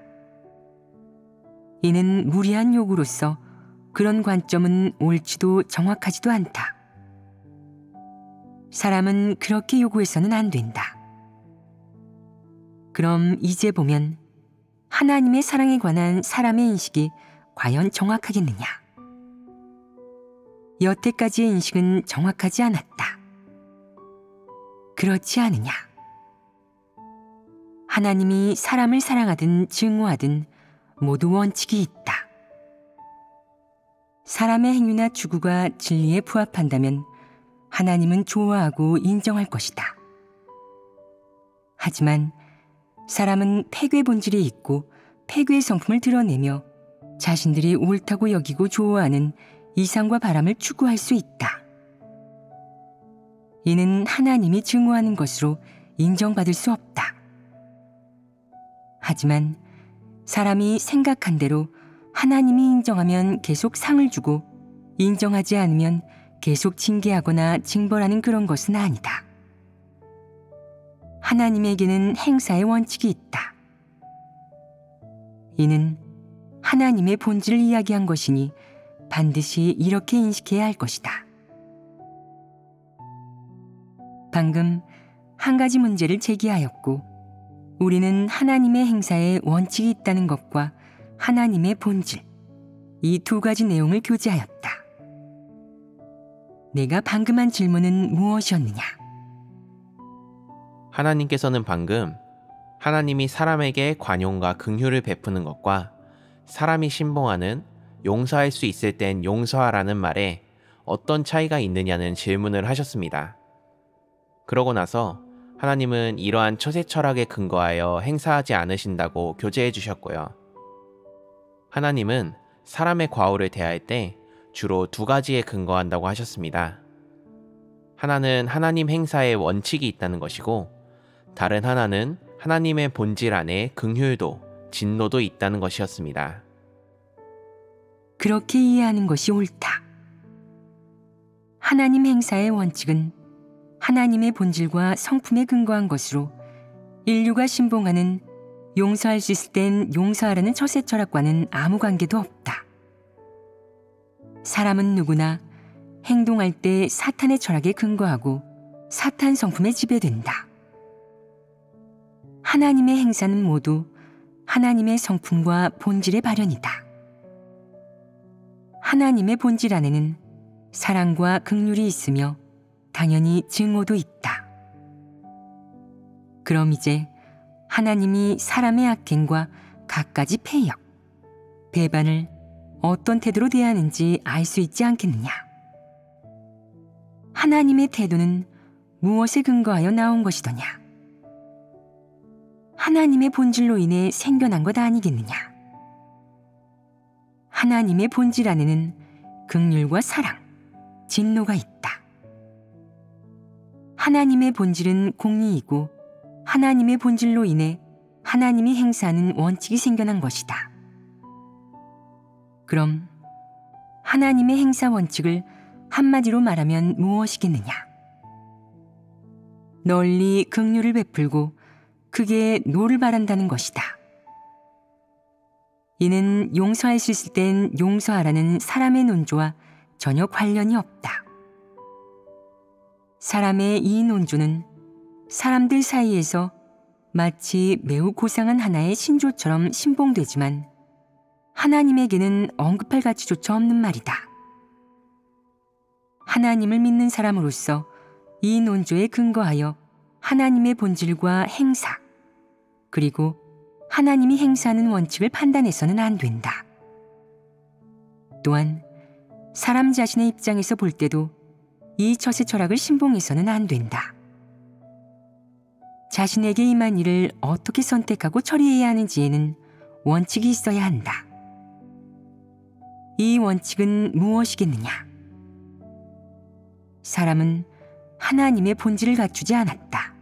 이는 무리한 요구로서 그런 관점은 옳지도 정확하지도 않다. 사람은 그렇게 요구해서는 안 된다. 그럼 이제 보면 하나님의 사랑에 관한 사람의 인식이 과연 정확하겠느냐? 여태까지의 인식은 정확하지 않았다. 그렇지 않으냐? 하나님이 사람을 사랑하든 증오하든 모두 원칙이 있다. 사람의 행위나 추구가 진리에 부합한다면 하나님은 좋아하고 인정할 것이다. 하지만 사람은 폐괴 본질이 있고 폐괴의 성품을 드러내며 자신들이 옳다고 여기고 좋아하는 이상과 바람을 추구할 수 있다. 이는 하나님이 증오하는 것으로 인정받을 수 없다. 하지만 사람이 생각한 대로 하나님이 인정하면 계속 상을 주고 인정하지 않으면 계속 징계하거나 징벌하는 그런 것은 아니다. 하나님에게는 행사의 원칙이 있다. 이는 하나님의 본질을 이야기한 것이니 반드시 이렇게 인식해야 할 것이다. 방금 한 가지 문제를 제기하였고, 우리는 하나님의 행사에 원칙이 있다는 것과 하나님의 본질, 이 두 가지 내용을 교제하였다. 내가 방금 한 질문은 무엇이었느냐? 하나님께서는 방금 하나님이 사람에게 관용과 긍휼을 베푸는 것과 사람이 신봉하는 용서할 수 있을 땐 용서하라는 말에 어떤 차이가 있느냐는 질문을 하셨습니다. 그러고 나서 하나님은 이러한 처세 철학에 근거하여 행사하지 않으신다고 교제해 주셨고요. 하나님은 사람의 과오를 대할 때 주로 두 가지에 근거한다고 하셨습니다. 하나는 하나님 행사에 원칙이 있다는 것이고, 다른 하나는 하나님의 본질 안에 긍휼도 진노도 있다는 것이었습니다. 그렇게 이해하는 것이 옳다. 하나님 행사의 원칙은 하나님의 본질과 성품에 근거한 것으로 인류가 신봉하는 용서할 수 있을 땐 용서하라는 처세 철학과는 아무 관계도 없다. 사람은 누구나 행동할 때 사탄의 철학에 근거하고 사탄 성품에 지배된다. 하나님의 행사는 모두 하나님의 성품과 본질의 발현이다. 하나님의 본질 안에는 사랑과 긍휼이 있으며 당연히 증오도 있다. 그럼 이제 하나님이 사람의 악행과 갖가지 패역, 배반을 어떤 태도로 대하는지 알 수 있지 않겠느냐? 하나님의 태도는 무엇에 근거하여 나온 것이더냐? 하나님의 본질로 인해 생겨난 것 아니겠느냐? 하나님의 본질 안에는 긍휼과 사랑, 진노가 있다. 하나님의 본질은 공의이고 하나님의 본질로 인해 하나님이 행사하는 원칙이 생겨난 것이다. 그럼 하나님의 행사 원칙을 한마디로 말하면 무엇이겠느냐? 널리 긍휼을 베풀고 크게 노를 바란다는 것이다. 이는 용서할 수 있을 땐 용서하라는 사람의 논조와 전혀 관련이 없다. 사람의 이 논조는 사람들 사이에서 마치 매우 고상한 하나의 신조처럼 신봉되지만 하나님에게는 언급할 가치조차 없는 말이다. 하나님을 믿는 사람으로서 이 논조에 근거하여 하나님의 본질과 행사, 그리고 하나님이 행사하는 원칙을 판단해서는 안 된다. 또한 사람 자신의 입장에서 볼 때도 이 처세 철학을 신봉해서는 안 된다. 자신에게 임한 일을 어떻게 선택하고 처리해야 하는지에는 원칙이 있어야 한다. 이 원칙은 무엇이겠느냐? 사람은 하나님의 본질을 갖추지 않았다.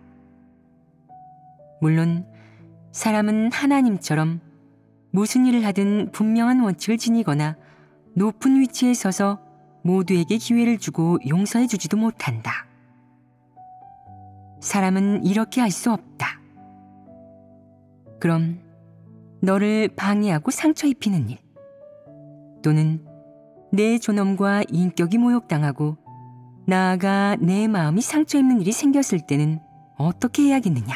물론 사람은 하나님처럼 무슨 일을 하든 분명한 원칙을 지니거나 높은 위치에 서서 모두에게 기회를 주고 용서해 주지도 못한다. 사람은 이렇게 할 수 없다. 그럼 너를 방해하고 상처 입히는 일, 또는 내 존엄과 인격이 모욕당하고 나아가 내 마음이 상처 입는 일이 생겼을 때는 어떻게 해야겠느냐?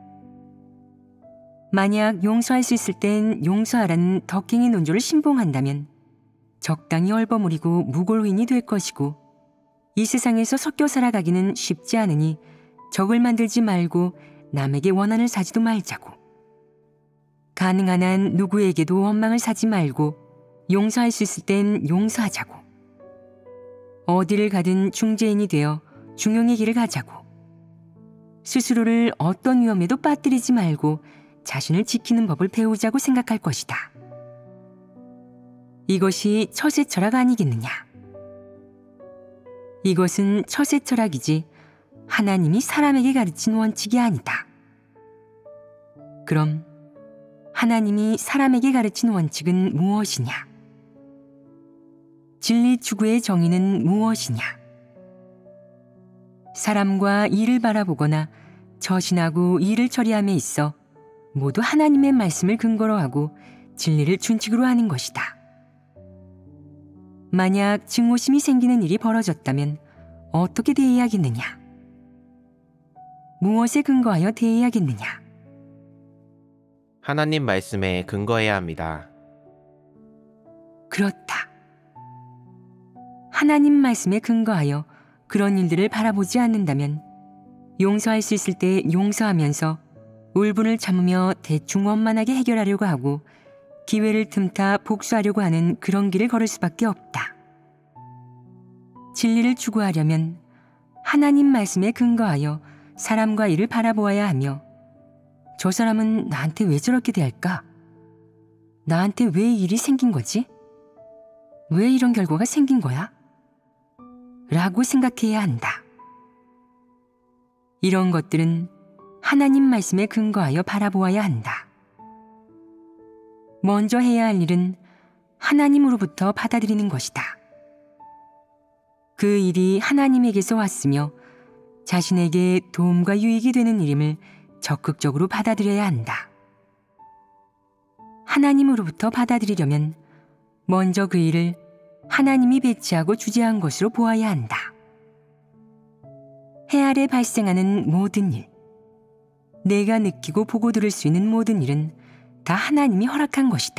만약 용서할 수 있을 땐 용서하라는 덕행의 논조를 신봉한다면 적당히 얼버무리고 무골인이 될 것이고, 이 세상에서 섞여 살아가기는 쉽지 않으니 적을 만들지 말고 남에게 원한을 사지도 말자고, 가능한 한 누구에게도 원망을 사지 말고 용서할 수 있을 땐 용서하자고, 어디를 가든 중재인이 되어 중용의 길을 가자고, 스스로를 어떤 위험에도 빠뜨리지 말고 자신을 지키는 법을 배우자고 생각할 것이다. 이것이 처세 철학 아니겠느냐? 이것은 처세 철학이지 하나님이 사람에게 가르친 원칙이 아니다. 그럼 하나님이 사람에게 가르친 원칙은 무엇이냐? 진리 추구의 정의는 무엇이냐? 사람과 일을 바라보거나 처신하고 일을 처리함에 있어 모두 하나님의 말씀을 근거로 하고 진리를 준칙으로 하는 것이다. 만약 증오심이 생기는 일이 벌어졌다면 어떻게 대해야겠느냐? 무엇에 근거하여 대해야겠느냐? 하나님 말씀에 근거해야 합니다. 그렇다. 하나님 말씀에 근거하여 그런 일들을 바라보지 않는다면 용서할 수 있을 때 용서하면서 울분을 참으며 대충 원만하게 해결하려고 하고 기회를 틈타 복수하려고 하는 그런 길을 걸을 수밖에 없다. 진리를 추구하려면 하나님 말씀에 근거하여 사람과 일을 바라보아야 하며 저 사람은 나한테 왜 저렇게 대할까? 나한테 왜 일이 생긴 거지? 왜 이런 결과가 생긴 거야? 라고 생각해야 한다. 이런 것들은 하나님 말씀에 근거하여 바라보아야 한다. 먼저 해야 할 일은 하나님으로부터 받아들이는 것이다. 그 일이 하나님에게서 왔으며 자신에게 도움과 유익이 되는 일임을 적극적으로 받아들여야 한다. 하나님으로부터 받아들이려면 먼저 그 일을 하나님이 배치하고 주재한 것으로 보아야 한다. 해 아래 발생하는 모든 일, 내가 느끼고 보고 들을 수 있는 모든 일은 다 하나님이 허락한 것이다.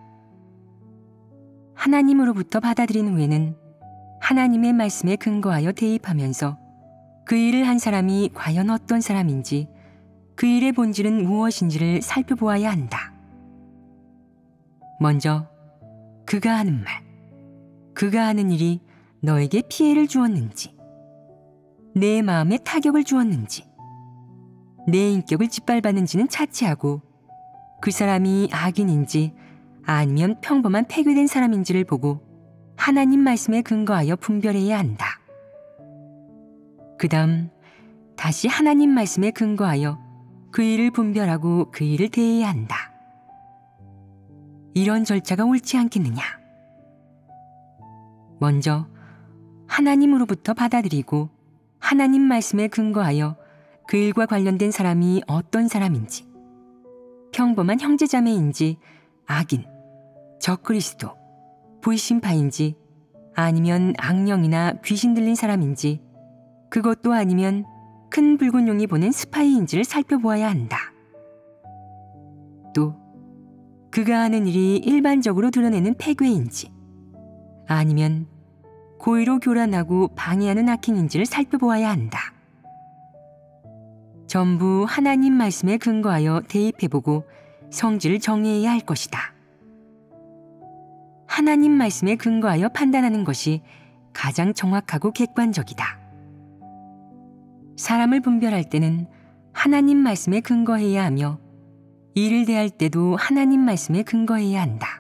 하나님으로부터 받아들인 후에는 하나님의 말씀에 근거하여 대입하면서 그 일을 한 사람이 과연 어떤 사람인지 그 일의 본질은 무엇인지를 살펴보아야 한다. 먼저 그가 하는 말, 그가 하는 일이 너에게 피해를 주었는지, 내 마음에 타격을 주었는지, 내 인격을 짓밟았는지는 차치하고 그 사람이 악인인지 아니면 평범한 폐괴된 사람인지를 보고 하나님 말씀에 근거하여 분별해야 한다. 그 다음 다시 하나님 말씀에 근거하여 그 일을 분별하고 그 일을 대해야 한다. 이런 절차가 옳지 않겠느냐? 먼저 하나님으로부터 받아들이고 하나님 말씀에 근거하여 그 일과 관련된 사람이 어떤 사람인지, 평범한 형제자매인지 악인, 적그리스도, 불신파인지 아니면 악령이나 귀신 들린 사람인지 그것도 아니면 큰 붉은 용이 보낸 스파이인지를 살펴보아야 한다. 또 그가 하는 일이 일반적으로 드러내는 폐괴인지 아니면 고의로 교란하고 방해하는 악행인지를 살펴보아야 한다. 전부 하나님 말씀에 근거하여 대입해보고 성질을 정해야 할 것이다. 하나님 말씀에 근거하여 판단하는 것이 가장 정확하고 객관적이다. 사람을 분별할 때는 하나님 말씀에 근거해야 하며 일을 대할 때도 하나님 말씀에 근거해야 한다.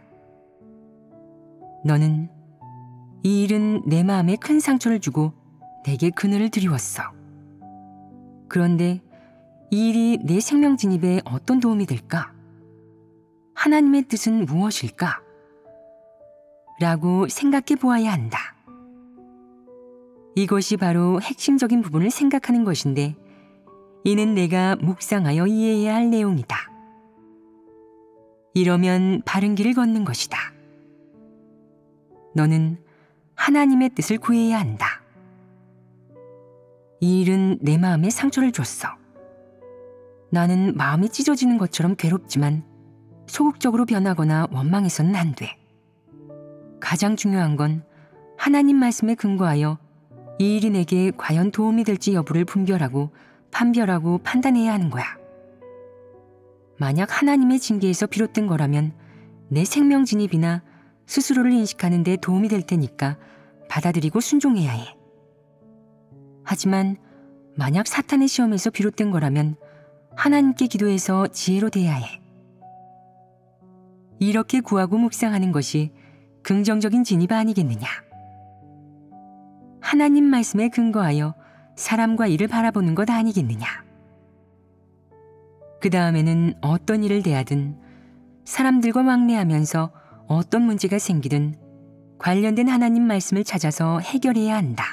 너는 이 일은 내 마음에 큰 상처를 주고 내게 그늘을 드리웠어. 그런데 이 일이 내 생명 진입에 어떤 도움이 될까? 하나님의 뜻은 무엇일까? 라고 생각해 보아야 한다. 이것이 바로 핵심적인 부분을 생각하는 것인데 이는 내가 묵상하여 이해해야 할 내용이다. 이러면 바른 길을 걷는 것이다. 너는 하나님의 뜻을 구해야 한다. 이 일은 내 마음에 상처를 줬어. 나는 마음이 찢어지는 것처럼 괴롭지만 소극적으로 변하거나 원망해서는 안 돼. 가장 중요한 건 하나님 말씀에 근거하여 이 일이 내게 과연 도움이 될지 여부를 분별하고 판별하고 판단해야 하는 거야. 만약 하나님의 징계에서 비롯된 거라면 내 생명 진입이나 스스로를 인식하는 데 도움이 될 테니까 받아들이고 순종해야 해. 하지만 만약 사탄의 시험에서 비롯된 거라면 하나님께 기도해서 지혜로 대해야 해. 이렇게 구하고 묵상하는 것이 긍정적인 진입 아니겠느냐. 하나님 말씀에 근거하여 사람과 일을 바라보는 것 아니겠느냐. 그 다음에는 어떤 일을 대하든 사람들과 왕래하면서 어떤 문제가 생기든 관련된 하나님 말씀을 찾아서 해결해야 한다.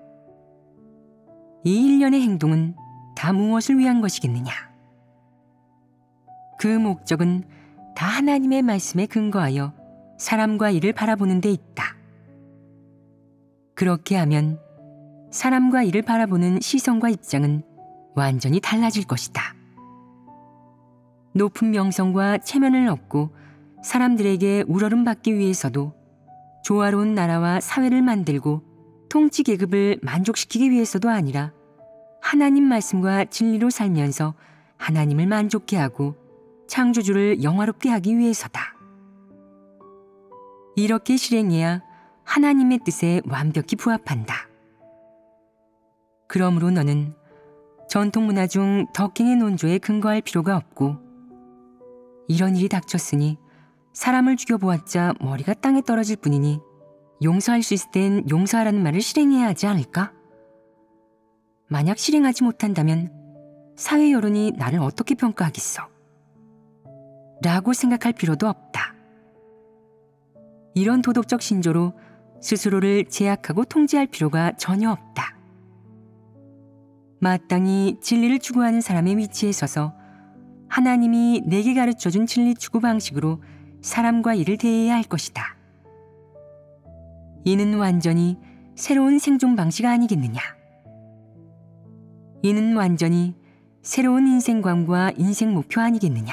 이 일련의 행동은 다 무엇을 위한 것이겠느냐. 그 목적은 다 하나님의 말씀에 근거하여 사람과 이를 바라보는 데 있다. 그렇게 하면 사람과 이를 바라보는 시선과 입장은 완전히 달라질 것이다. 높은 명성과 체면을 얻고 사람들에게 우러름받기 위해서도 조화로운 나라와 사회를 만들고 통치 계급을 만족시키기 위해서도 아니라 하나님 말씀과 진리로 살면서 하나님을 만족케 하고 창조주를 영화롭게 하기 위해서다. 이렇게 실행해야 하나님의 뜻에 완벽히 부합한다. 그러므로 너는 전통 문화 중 덕행의 논조에 근거할 필요가 없고, 이런 일이 닥쳤으니 사람을 죽여보았자 머리가 땅에 떨어질 뿐이니 용서할 수 있을 땐 용서하라는 말을 실행해야 하지 않을까? 만약 실행하지 못한다면 사회 여론이 나를 어떻게 평가하겠어? 라고 생각할 필요도 없다. 이런 도덕적 신조로 스스로를 제약하고 통제할 필요가 전혀 없다. 마땅히 진리를 추구하는 사람의 위치에 서서 하나님이 내게 가르쳐준 진리 추구 방식으로 사람과 일을 대해야 할 것이다. 이는 완전히 새로운 생존 방식 아니겠느냐? 이는 완전히 새로운 인생관과 인생 목표 아니겠느냐?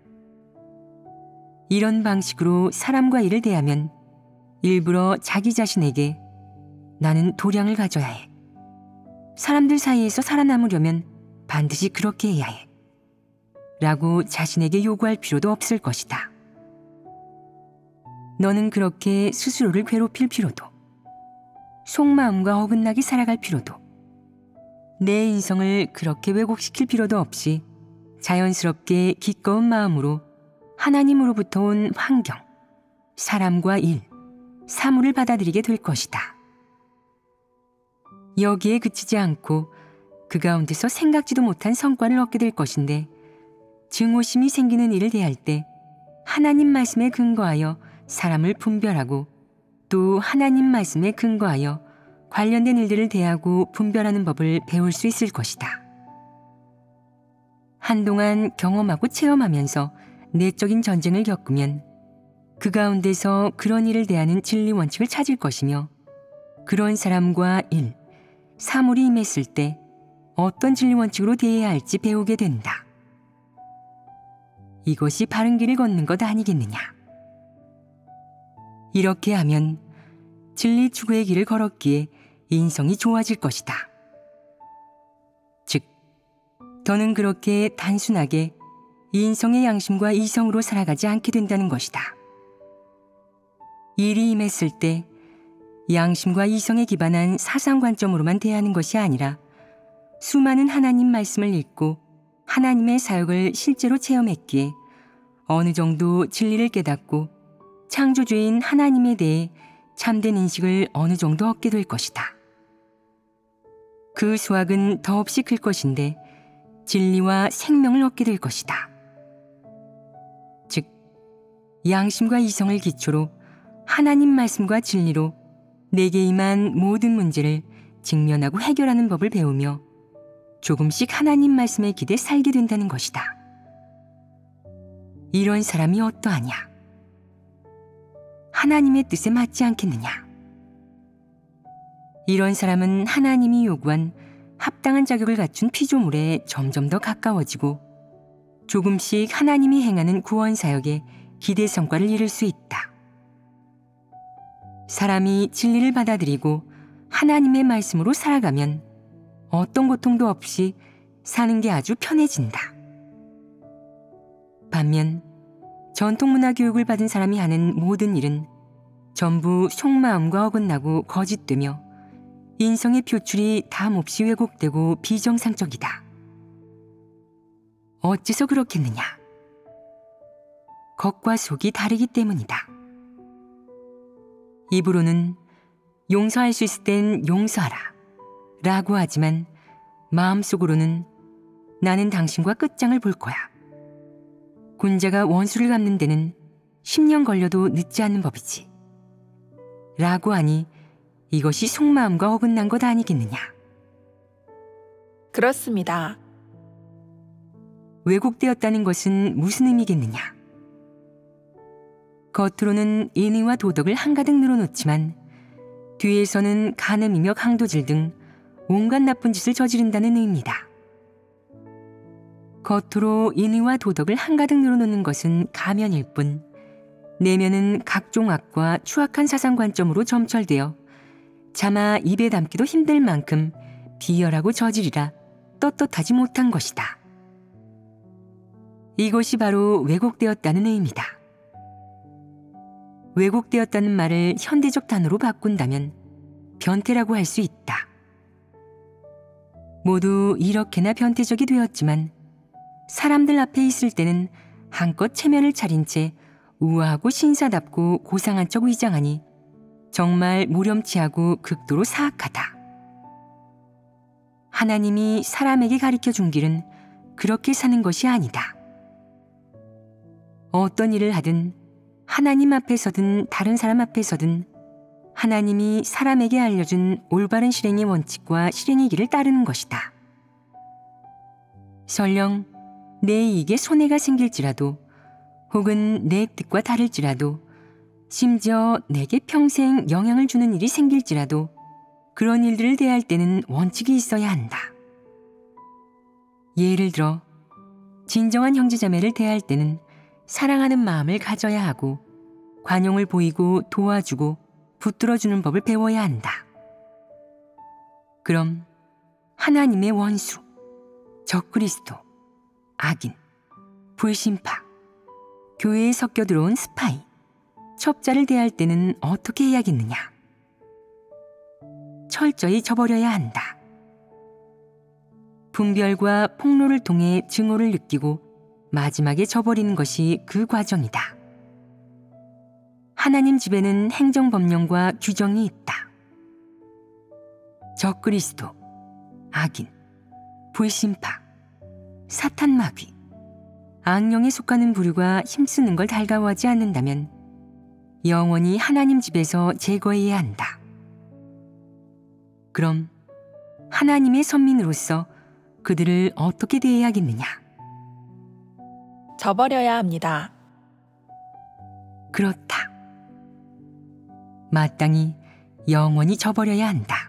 이런 방식으로 사람과 일을 대하면 일부러 자기 자신에게 나는 도량을 가져야 해. 사람들 사이에서 살아남으려면 반드시 그렇게 해야 해. 라고 자신에게 요구할 필요도 없을 것이다. 너는 그렇게 스스로를 괴롭힐 필요도, 속마음과 어긋나게 살아갈 필요도, 내 인성을 그렇게 왜곡시킬 필요도 없이 자연스럽게 기꺼운 마음으로 하나님으로부터 온 환경, 사람과 일, 사물을 받아들이게 될 것이다. 여기에 그치지 않고 그 가운데서 생각지도 못한 성과를 얻게 될 것인데, 증오심이 생기는 일을 대할 때 하나님 말씀에 근거하여 사람을 분별하고 또 하나님 말씀에 근거하여 관련된 일들을 대하고 분별하는 법을 배울 수 있을 것이다. 한동안 경험하고 체험하면서 내적인 전쟁을 겪으면 그 가운데서 그런 일을 대하는 진리 원칙을 찾을 것이며, 그런 사람과 일, 사물이 임했을 때 어떤 진리 원칙으로 대해야 할지 배우게 된다. 이것이 바른 길을 걷는 것 아니겠느냐? 이렇게 하면 진리 추구의 길을 걸었기에 인성이 좋아질 것이다. 즉, 더는 그렇게 단순하게 인성의 양심과 이성으로 살아가지 않게 된다는 것이다. 일이 임했을 때 양심과 이성에 기반한 사상 관점으로만 대하는 것이 아니라 수많은 하나님 말씀을 읽고 하나님의 사역을 실제로 체험했기에 어느 정도 진리를 깨닫고 창조주인 하나님에 대해 참된 인식을 어느 정도 얻게 될 것이다. 그 수확은 더없이 클 것인데 진리와 생명을 얻게 될 것이다. 즉, 양심과 이성을 기초로 하나님 말씀과 진리로 내게 임한 모든 문제를 직면하고 해결하는 법을 배우며 조금씩 하나님 말씀에 기대 살게 된다는 것이다. 이런 사람이 어떠하냐? 하나님의 뜻에 맞지 않겠느냐? 이런 사람은 하나님이 요구한 합당한 자격을 갖춘 피조물에 점점 더 가까워지고 조금씩 하나님이 행하는 구원 사역에 기대 성과를 이룰 수 있다. 사람이 진리를 받아들이고 하나님의 말씀으로 살아가면 어떤 고통도 없이 사는 게 아주 편해진다. 반면 전통 문화 교육을 받은 사람이 하는 모든 일은 전부 속마음과 어긋나고 거짓되며 인성의 표출이 담없이 왜곡되고 비정상적이다. 어째서 그렇겠느냐? 겉과 속이 다르기 때문이다. 입으로는 용서할 수 있을 땐 용서하라 라고 하지만 마음속으로는 나는 당신과 끝장을 볼 거야. 군자가 원수를 갚는 데는 10년 걸려도 늦지 않는 법이지 라고 하니 이것이 속마음과 어긋난 것 아니겠느냐? 그렇습니다. 왜곡되었다는 것은 무슨 의미겠느냐? 겉으로는 인의와 도덕을 한가득 늘어놓지만 뒤에서는 간음이며 강도질 등 온갖 나쁜 짓을 저지른다는 의미다. 겉으로 인의와 도덕을 한가득 늘어놓는 것은 가면일 뿐 내면은 각종 악과 추악한 사상관점으로 점철되어 차마 입에 담기도 힘들 만큼 비열하고 저질이라 떳떳하지 못한 것이다. 이것이 바로 왜곡되었다는 의미다. 왜곡되었다는 말을 현대적 단어로 바꾼다면 변태라고 할 수 있다. 모두 이렇게나 변태적이 되었지만 사람들 앞에 있을 때는 한껏 체면을 차린 채 우아하고 신사답고 고상한 척 위장하니 정말 무렴치하고 극도로 사악하다. 하나님이 사람에게 가르쳐 준 길은 그렇게 사는 것이 아니다. 어떤 일을 하든 하나님 앞에서든 다른 사람 앞에서든 하나님이 사람에게 알려준 올바른 실행의 원칙과 실행의 길을 따르는 것이다. 설령 내 이익에 손해가 생길지라도 혹은 내 뜻과 다를지라도 심지어 내게 평생 영향을 주는 일이 생길지라도 그런 일들을 대할 때는 원칙이 있어야 한다. 예를 들어 진정한 형제자매를 대할 때는 사랑하는 마음을 가져야 하고 관용을 보이고 도와주고 붙들어주는 법을 배워야 한다. 그럼 하나님의 원수, 적그리스도, 악인, 불신파, 교회에 섞여 들어온 스파이, 첩자를 대할 때는 어떻게 해야겠느냐? 철저히 저버려야 한다. 분별과 폭로를 통해 증오를 느끼고 마지막에 저버리는 것이 그 과정이다. 하나님 집에는 행정법령과 규정이 있다. 적그리스도, 악인, 불신파, 사탄마귀, 악령에 속하는 부류가 힘쓰는 걸 달가워하지 않는다면 영원히 하나님 집에서 제거해야 한다. 그럼 하나님의 선민으로서 그들을 어떻게 대해야겠느냐? 저버려야 합니다. 그렇다. 마땅히 영원히 저버려야 한다.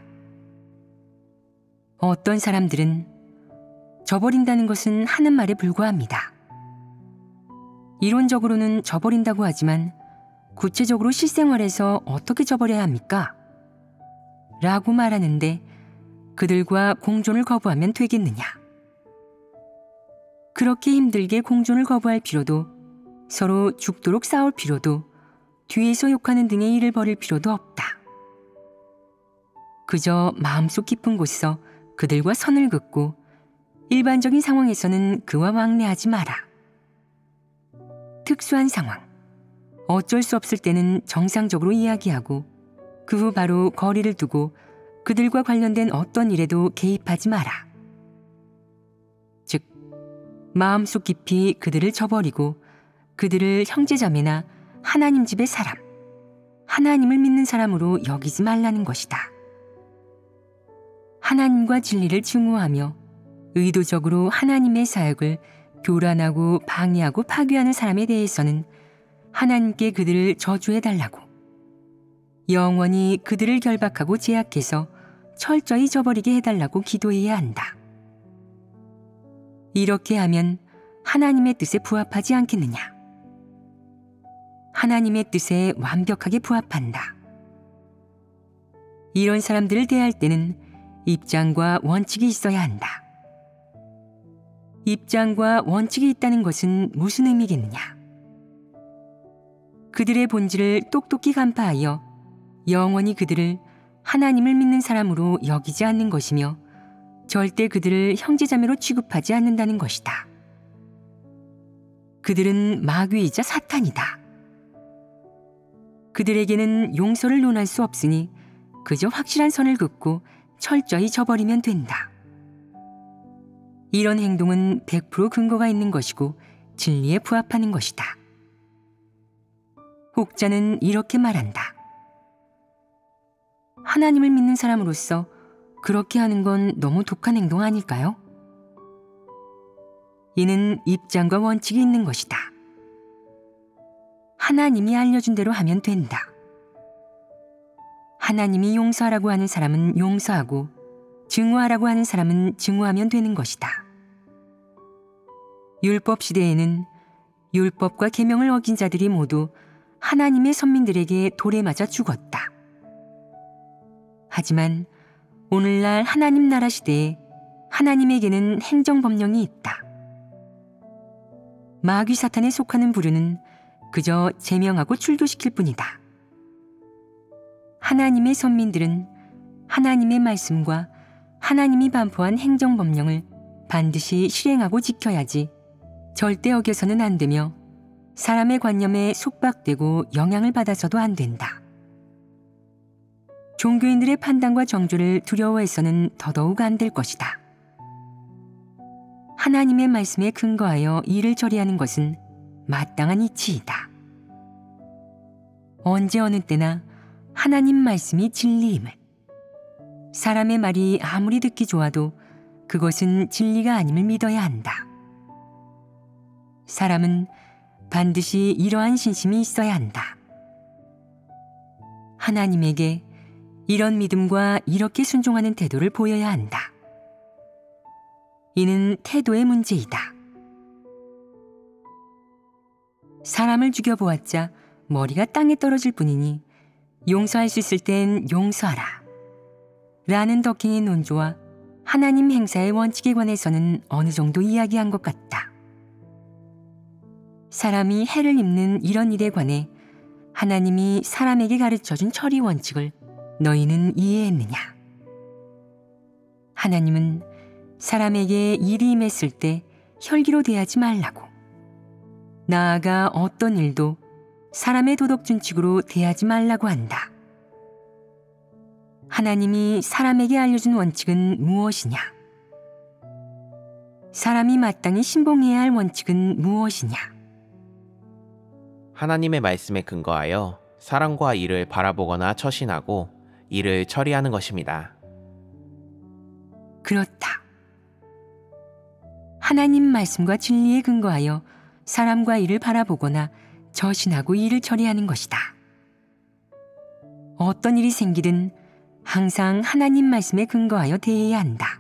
어떤 사람들은 저버린다는 것은 하는 말에 불과합니다. 이론적으로는 저버린다고 하지만 구체적으로 실생활에서 어떻게 저버려야 합니까? 라고 말하는데 그들과 공존을 거부하면 되겠느냐? 그렇게 힘들게 공존을 거부할 필요도 서로 죽도록 싸울 필요도 뒤에서 욕하는 등의 일을 벌일 필요도 없다. 그저 마음속 깊은 곳에서 그들과 선을 긋고 일반적인 상황에서는 그와 왕래하지 마라. 특수한 상황, 어쩔 수 없을 때는 정상적으로 이야기하고 그 후 바로 거리를 두고 그들과 관련된 어떤 일에도 개입하지 마라. 즉, 마음속 깊이 그들을 저버리고 그들을 형제자매나 하나님 집의 사람, 하나님을 믿는 사람으로 여기지 말라는 것이다. 하나님과 진리를 증오하며 의도적으로 하나님의 사역을 교란하고 방해하고 파괴하는 사람에 대해서는 하나님께 그들을 저주해달라고, 영원히 그들을 결박하고 제약해서 철저히 저버리게 해달라고 기도해야 한다. 이렇게 하면 하나님의 뜻에 부합하지 않겠느냐? 하나님의 뜻에 완벽하게 부합한다. 이런 사람들을 대할 때는 입장과 원칙이 있어야 한다. 입장과 원칙이 있다는 것은 무슨 의미겠느냐? 그들의 본질을 똑똑히 간파하여 영원히 그들을 하나님을 믿는 사람으로 여기지 않는 것이며 절대 그들을 형제자매로 취급하지 않는다는 것이다. 그들은 마귀이자 사탄이다. 그들에게는 용서를 논할 수 없으니 그저 확실한 선을 긋고 철저히 저버리면 된다. 이런 행동은 100% 근거가 있는 것이고 진리에 부합하는 것이다. 혹자는 이렇게 말한다. 하나님을 믿는 사람으로서 그렇게 하는 건 너무 독한 행동 아닐까요? 이는 입장과 원칙이 있는 것이다. 하나님이 알려준 대로 하면 된다. 하나님이 용서하라고 하는 사람은 용서하고 증오하라고 하는 사람은 증오하면 되는 것이다. 율법 시대에는 율법과 계명을 어긴 자들이 모두 하나님의 선민들에게 돌에 맞아 죽었다. 하지만 오늘날 하나님 나라 시대에 하나님에게는 행정법령이 있다. 마귀 사탄에 속하는 부류는 그저 제명하고 출교시킬 뿐이다. 하나님의 선민들은 하나님의 말씀과 하나님이 반포한 행정법령을 반드시 실행하고 지켜야지 절대 어겨서는 안 되며 사람의 관념에 속박되고 영향을 받아서도 안 된다. 종교인들의 판단과 정죄를 두려워해서는 더더욱 안 될 것이다. 하나님의 말씀에 근거하여 일을 처리하는 것은 마땅한 이치이다. 언제 어느 때나 하나님 말씀이 진리임을, 사람의 말이 아무리 듣기 좋아도 그것은 진리가 아님을 믿어야 한다. 사람은 반드시 이러한 신심이 있어야 한다. 하나님에게 이런 믿음과 이렇게 순종하는 태도를 보여야 한다. 이는 태도의 문제이다. 사람을 죽여보았자 머리가 땅에 떨어질 뿐이니 용서할 수 있을 땐 용서하라 라는 더킹의 논조와 하나님 행사의 원칙에 관해서는 어느 정도 이야기한 것 같다. 사람이 해를 입는 이런 일에 관해 하나님이 사람에게 가르쳐준 처리 원칙을 너희는 이해했느냐? 하나님은 사람에게 일이 임했을 때 혈기로 대하지 말라고, 나아가 어떤 일도 사람의 도덕 준칙으로 대하지 말라고 한다. 하나님이 사람에게 알려준 원칙은 무엇이냐? 사람이 마땅히 신봉해야 할 원칙은 무엇이냐? 하나님의 말씀에 근거하여 사람과 일을 바라보거나 처신하고 일을 처리하는 것입니다. 그렇다. 하나님 말씀과 진리에 근거하여 사람과 일을 바라보거나 처신하고 일을 처리하는 것이다. 어떤 일이 생기든 항상 하나님 말씀에 근거하여 대해야 한다.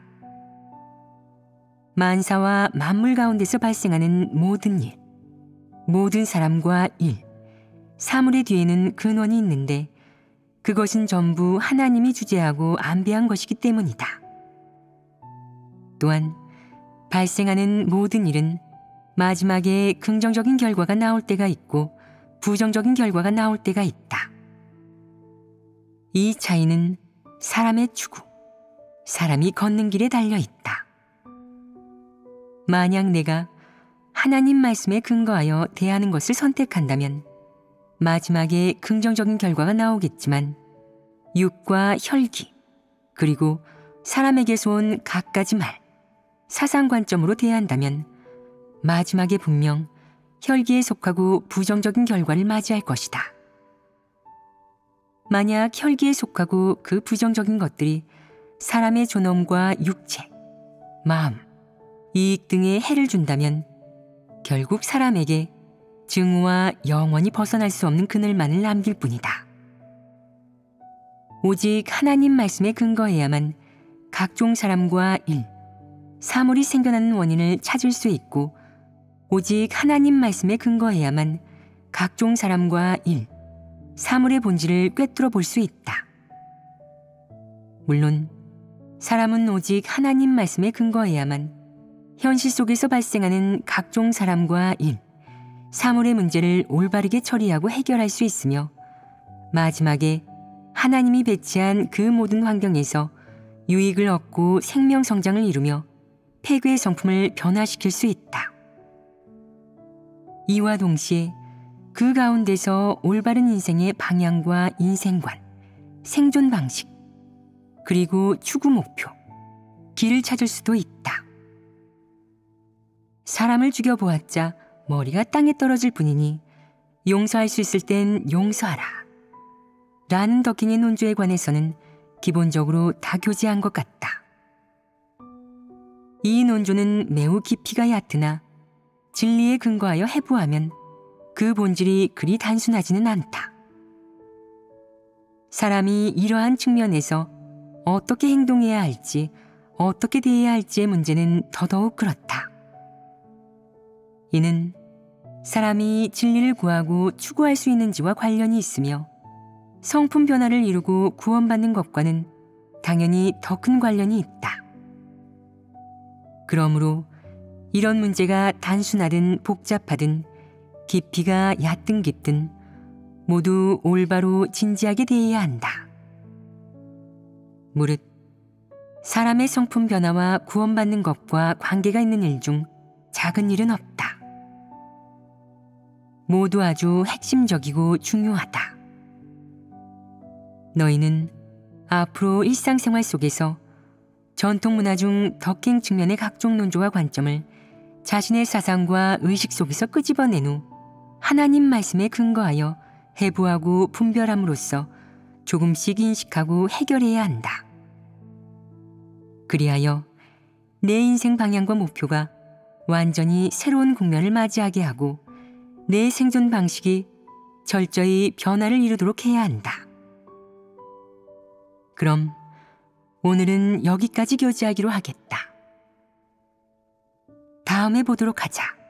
만사와 만물 가운데서 발생하는 모든 일, 모든 사람과 일, 사물의 뒤에는 근원이 있는데 그것은 전부 하나님이 주재하고 안배한 것이기 때문이다. 또한 발생하는 모든 일은 마지막에 긍정적인 결과가 나올 때가 있고 부정적인 결과가 나올 때가 있다. 이 차이는 사람의 추구, 사람이 걷는 길에 달려 있다. 만약 내가 하나님 말씀에 근거하여 대하는 것을 선택한다면 마지막에 긍정적인 결과가 나오겠지만 육과 혈기, 그리고 사람에게서 온 갖가지 말, 사상 관점으로 대한다면 마지막에 분명 혈기에 속하고 부정적인 결과를 맞이할 것이다. 만약 혈기에 속하고 그 부정적인 것들이 사람의 존엄과 육체, 마음, 이익 등에 해를 준다면 결국 사람에게 증오와 영원히 벗어날 수 없는 그늘만을 남길 뿐이다. 오직 하나님 말씀에 근거해야만 각종 사람과 일, 사물이 생겨나는 원인을 찾을 수 있고 오직 하나님 말씀에 근거해야만 각종 사람과 일, 사물의 본질을 꿰뚫어 볼 수 있다. 물론 사람은 오직 하나님 말씀에 근거해야만 현실 속에서 발생하는 각종 사람과 일, 사물의 문제를 올바르게 처리하고 해결할 수 있으며 마지막에 하나님이 배치한 그 모든 환경에서 유익을 얻고 생명 성장을 이루며 폐괴의 성품을 변화시킬 수 있다. 이와 동시에 그 가운데서 올바른 인생의 방향과 인생관, 생존 방식, 그리고 추구 목표, 길을 찾을 수도 있다. 사람을 죽여보았자 머리가 땅에 떨어질 뿐이니 용서할 수 있을 땐 용서하라 라는 더킹의 논조에 관해서는 기본적으로 다 교제한 것 같다. 이 논조는 매우 깊이가 얕으나 진리에 근거하여 해부하면 그 본질이 그리 단순하지는 않다. 사람이 이러한 측면에서 어떻게 행동해야 할지, 어떻게 대해야 할지의 문제는 더더욱 그렇다. 이는 사람이 진리를 구하고 추구할 수 있는지와 관련이 있으며 성품 변화를 이루고 구원받는 것과는 당연히 더 큰 관련이 있다. 그러므로 이런 문제가 단순하든 복잡하든 깊이가 얕든 깊든 모두 올바로 진지하게 대해야 한다. 무릇 사람의 성품 변화와 구원받는 것과 관계가 있는 일 중 작은 일은 없다. 모두 아주 핵심적이고 중요하다. 너희는 앞으로 일상생활 속에서 전통문화 중 덕행 측면의 각종 논조와 관점을 자신의 사상과 의식 속에서 끄집어낸 후 하나님 말씀에 근거하여 해부하고 분별함으로써 조금씩 인식하고 해결해야 한다. 그리하여 내 인생 방향과 목표가 완전히 새로운 국면을 맞이하게 하고 내 생존 방식이 철저히 변화를 이루도록 해야 한다. 그럼 오늘은 여기까지 교제하기로 하겠다. 다음에 보도록 하자.